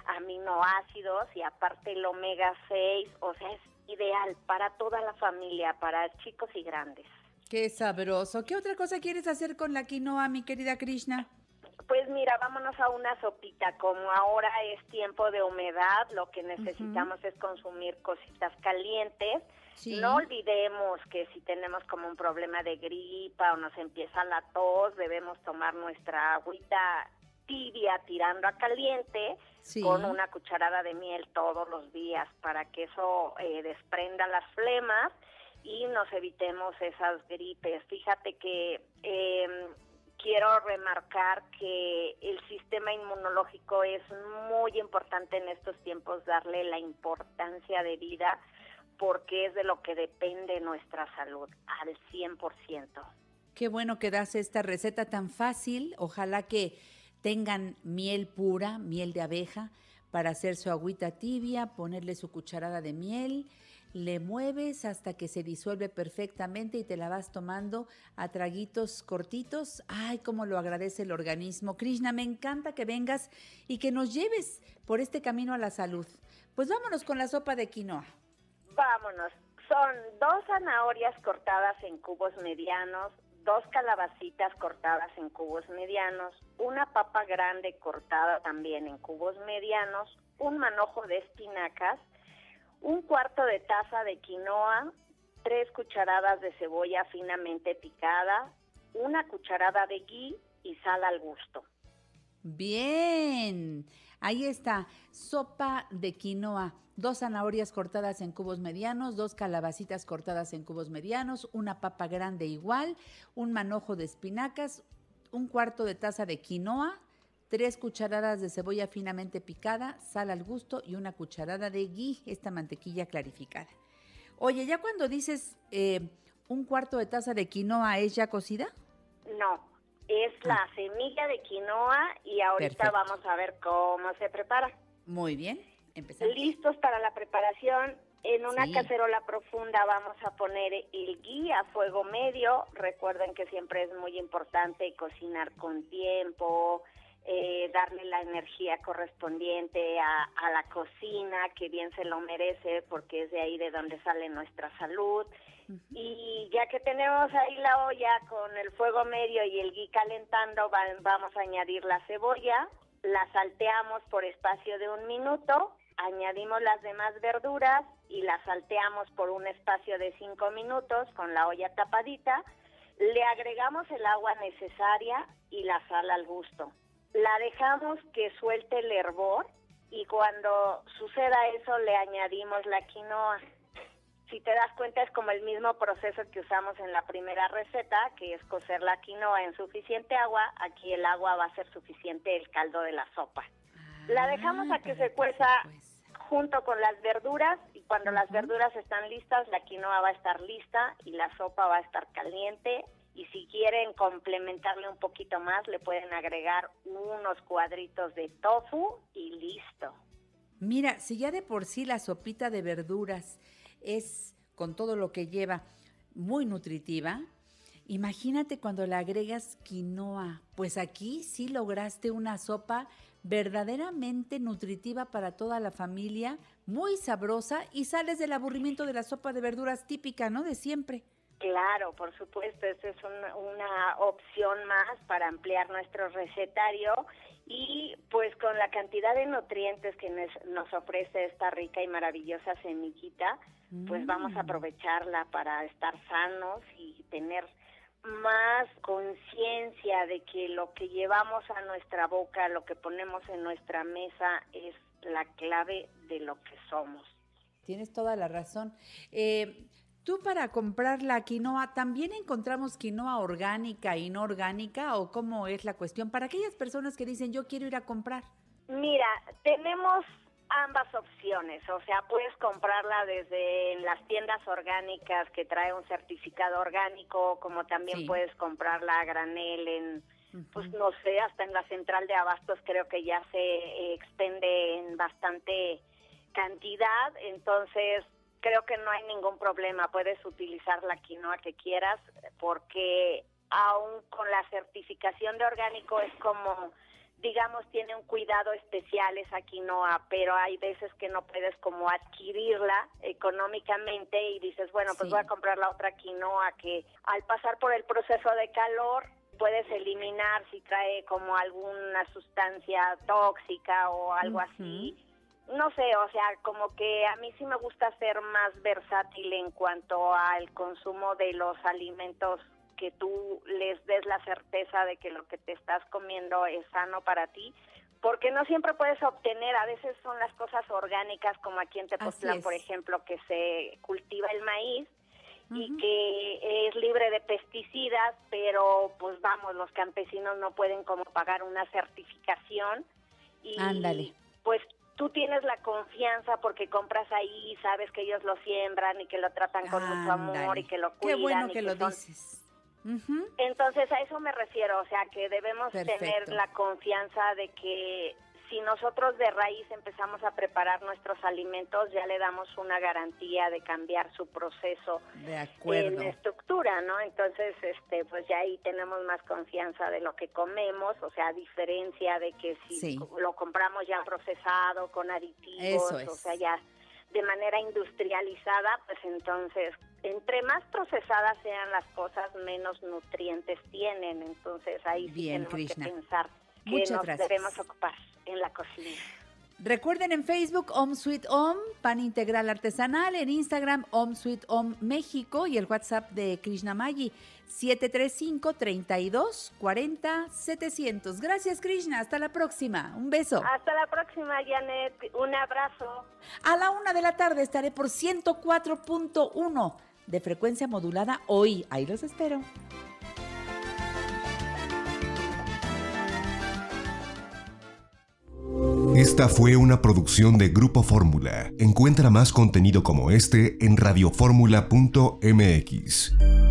aminoácidos y aparte el omega seis, o sea, es ideal para toda la familia, para chicos y grandes. Qué sabroso. ¿Qué otra cosa quieres hacer con la quinoa, mi querida Krishna? Pues mira, vámonos a una sopita. Como ahora es tiempo de humedad, lo que necesitamos uh-huh. es consumir cositas calientes. Sí. No olvidemos que si tenemos como un problema de gripa o nos empieza la tos, debemos tomar nuestra agüita tibia tirando a caliente sí. con una cucharada de miel todos los días para que eso eh, desprenda las flemas y nos evitemos esas gripes. Fíjate que eh, quiero remarcar que el sistema inmunológico es muy importante en estos tiempos, darle la importancia de vida, porque es de lo que depende nuestra salud al cien por ciento. Qué bueno que das esta receta tan fácil. Ojalá que tengan miel pura, miel de abeja, para hacer su agüita tibia, ponerle su cucharada de miel, le mueves hasta que se disuelve perfectamente y te la vas tomando a traguitos cortitos. Ay, cómo lo agradece el organismo. Krishna, me encanta que vengas y que nos lleves por este camino a la salud. Pues vámonos con la sopa de quinoa. Vámonos. Son dos zanahorias cortadas en cubos medianos, dos calabacitas cortadas en cubos medianos, una papa grande cortada también en cubos medianos, un manojo de espinacas, un cuarto de taza de quinoa, tres cucharadas de cebolla finamente picada, una cucharada de ghee y sal al gusto. Bien, ahí está, sopa de quinoa, dos zanahorias cortadas en cubos medianos, dos calabacitas cortadas en cubos medianos, una papa grande igual, un manojo de espinacas, un cuarto de taza de quinoa, tres cucharadas de cebolla finamente picada, sal al gusto y una cucharada de ghee, esta mantequilla clarificada. Oye, ya cuando dices eh, un cuarto de taza de quinoa, ¿es ya cocida? No. Es la Ah. semilla de quinoa y ahorita Perfecto. vamos a ver cómo se prepara. Muy bien, empezamos. Listos para la preparación. En una Sí. cacerola profunda vamos a poner el ghee a fuego medio. Recuerden que siempre es muy importante cocinar con tiempo, eh, darle la energía correspondiente a, a la cocina, que bien se lo merece porque es de ahí de donde sale nuestra salud. Y ya que tenemos ahí la olla con el fuego medio y el ghee calentando, va- vamos a añadir la cebolla, la salteamos por espacio de un minuto, añadimos las demás verduras y la salteamos por un espacio de cinco minutos con la olla tapadita, le agregamos el agua necesaria y la sal al gusto. La dejamos que suelte el hervor y cuando suceda eso le añadimos la quinoa. Si te das cuenta es como el mismo proceso que usamos en la primera receta, que es cocer la quinoa en suficiente agua. Aquí el agua va a ser suficiente el caldo de la sopa. La dejamos a que se cueza junto con las verduras y cuando las verduras están listas, la quinoa va a estar lista y la sopa va a estar caliente. Y si quieren complementarle un poquito más, le pueden agregar unos cuadritos de tofu y listo. Mira, si ya de por sí la sopita de verduras es, con todo lo que lleva, muy nutritiva, imagínate cuando le agregas quinoa. Pues aquí sí lograste una sopa verdaderamente nutritiva para toda la familia, muy sabrosa, y sales del aburrimiento de la sopa de verduras típica, ¿no? De siempre. Claro, por supuesto, esta es una, una opción más para ampliar nuestro recetario y pues con la cantidad de nutrientes que nos, nos ofrece esta rica y maravillosa semillita, pues vamos a aprovecharla para estar sanos y tener más conciencia de que lo que llevamos a nuestra boca, lo que ponemos en nuestra mesa es la clave de lo que somos. Tienes toda la razón. Eh, Tú para comprar la quinoa, ¿también encontramos quinoa orgánica y no orgánica o cómo es la cuestión? Para aquellas personas que dicen yo quiero ir a comprar. Mira, tenemos ambas opciones, o sea, puedes comprarla desde en las tiendas orgánicas que trae un certificado orgánico, como también Sí. puedes comprarla a granel en, pues no sé, hasta en la central de abastos creo que ya se eh, expende en bastante cantidad, entonces creo que no hay ningún problema, puedes utilizar la quinoa que quieras porque aún con la certificación de orgánico es como, digamos, tiene un cuidado especial esa quinoa, pero hay veces que no puedes como adquirirla económicamente y dices, bueno, pues Sí. voy a comprar la otra quinoa que al pasar por el proceso de calor puedes eliminar si trae como alguna sustancia tóxica o algo así. No sé, o sea, como que a mí sí me gusta ser más versátil en cuanto al consumo de los alimentos, que tú les des la certeza de que lo que te estás comiendo es sano para ti, porque no siempre puedes obtener, a veces son las cosas orgánicas, como aquí en Tepoztlán, es. por ejemplo, que se cultiva el maíz y que es libre de pesticidas, pero pues vamos, los campesinos no pueden como pagar una certificación y Ándale. pues tú tienes la confianza porque compras ahí, sabes que ellos lo siembran y que lo tratan con mucho amor Ándale. y que lo Qué cuidan. bueno y que lo son- dices. Ujú. Entonces a eso me refiero, o sea que debemos Perfecto. tener la confianza de que si nosotros de raíz empezamos a preparar nuestros alimentos, ya le damos una garantía de cambiar su proceso De acuerdo. en estructura, ¿no? Entonces, este, pues ya ahí tenemos más confianza de lo que comemos, o sea, a diferencia de que si Sí. lo compramos ya procesado, con aditivos, Eso es. o sea, ya de manera industrializada, pues entonces, entre más procesadas sean las cosas, menos nutrientes tienen. Entonces ahí sí Bien, tenemos Krishna. que pensar que Muchas nos gracias. debemos ocupar en la cocina. Recuerden en Facebook Om Sweet Om, pan integral artesanal, en Instagram Om Sweet Om México y el WhatsApp de Krishna Maggi siete tres cinco, treinta y dos, cuarenta, setecientos. Gracias, Krishna, hasta la próxima. Un beso. Hasta la próxima, Janet. Un abrazo. A la una de la tarde estaré por ciento cuatro punto uno de frecuencia modulada hoy. Ahí los espero. Esta fue una producción de Grupo Fórmula. Encuentra más contenido como este en radioformula punto m x.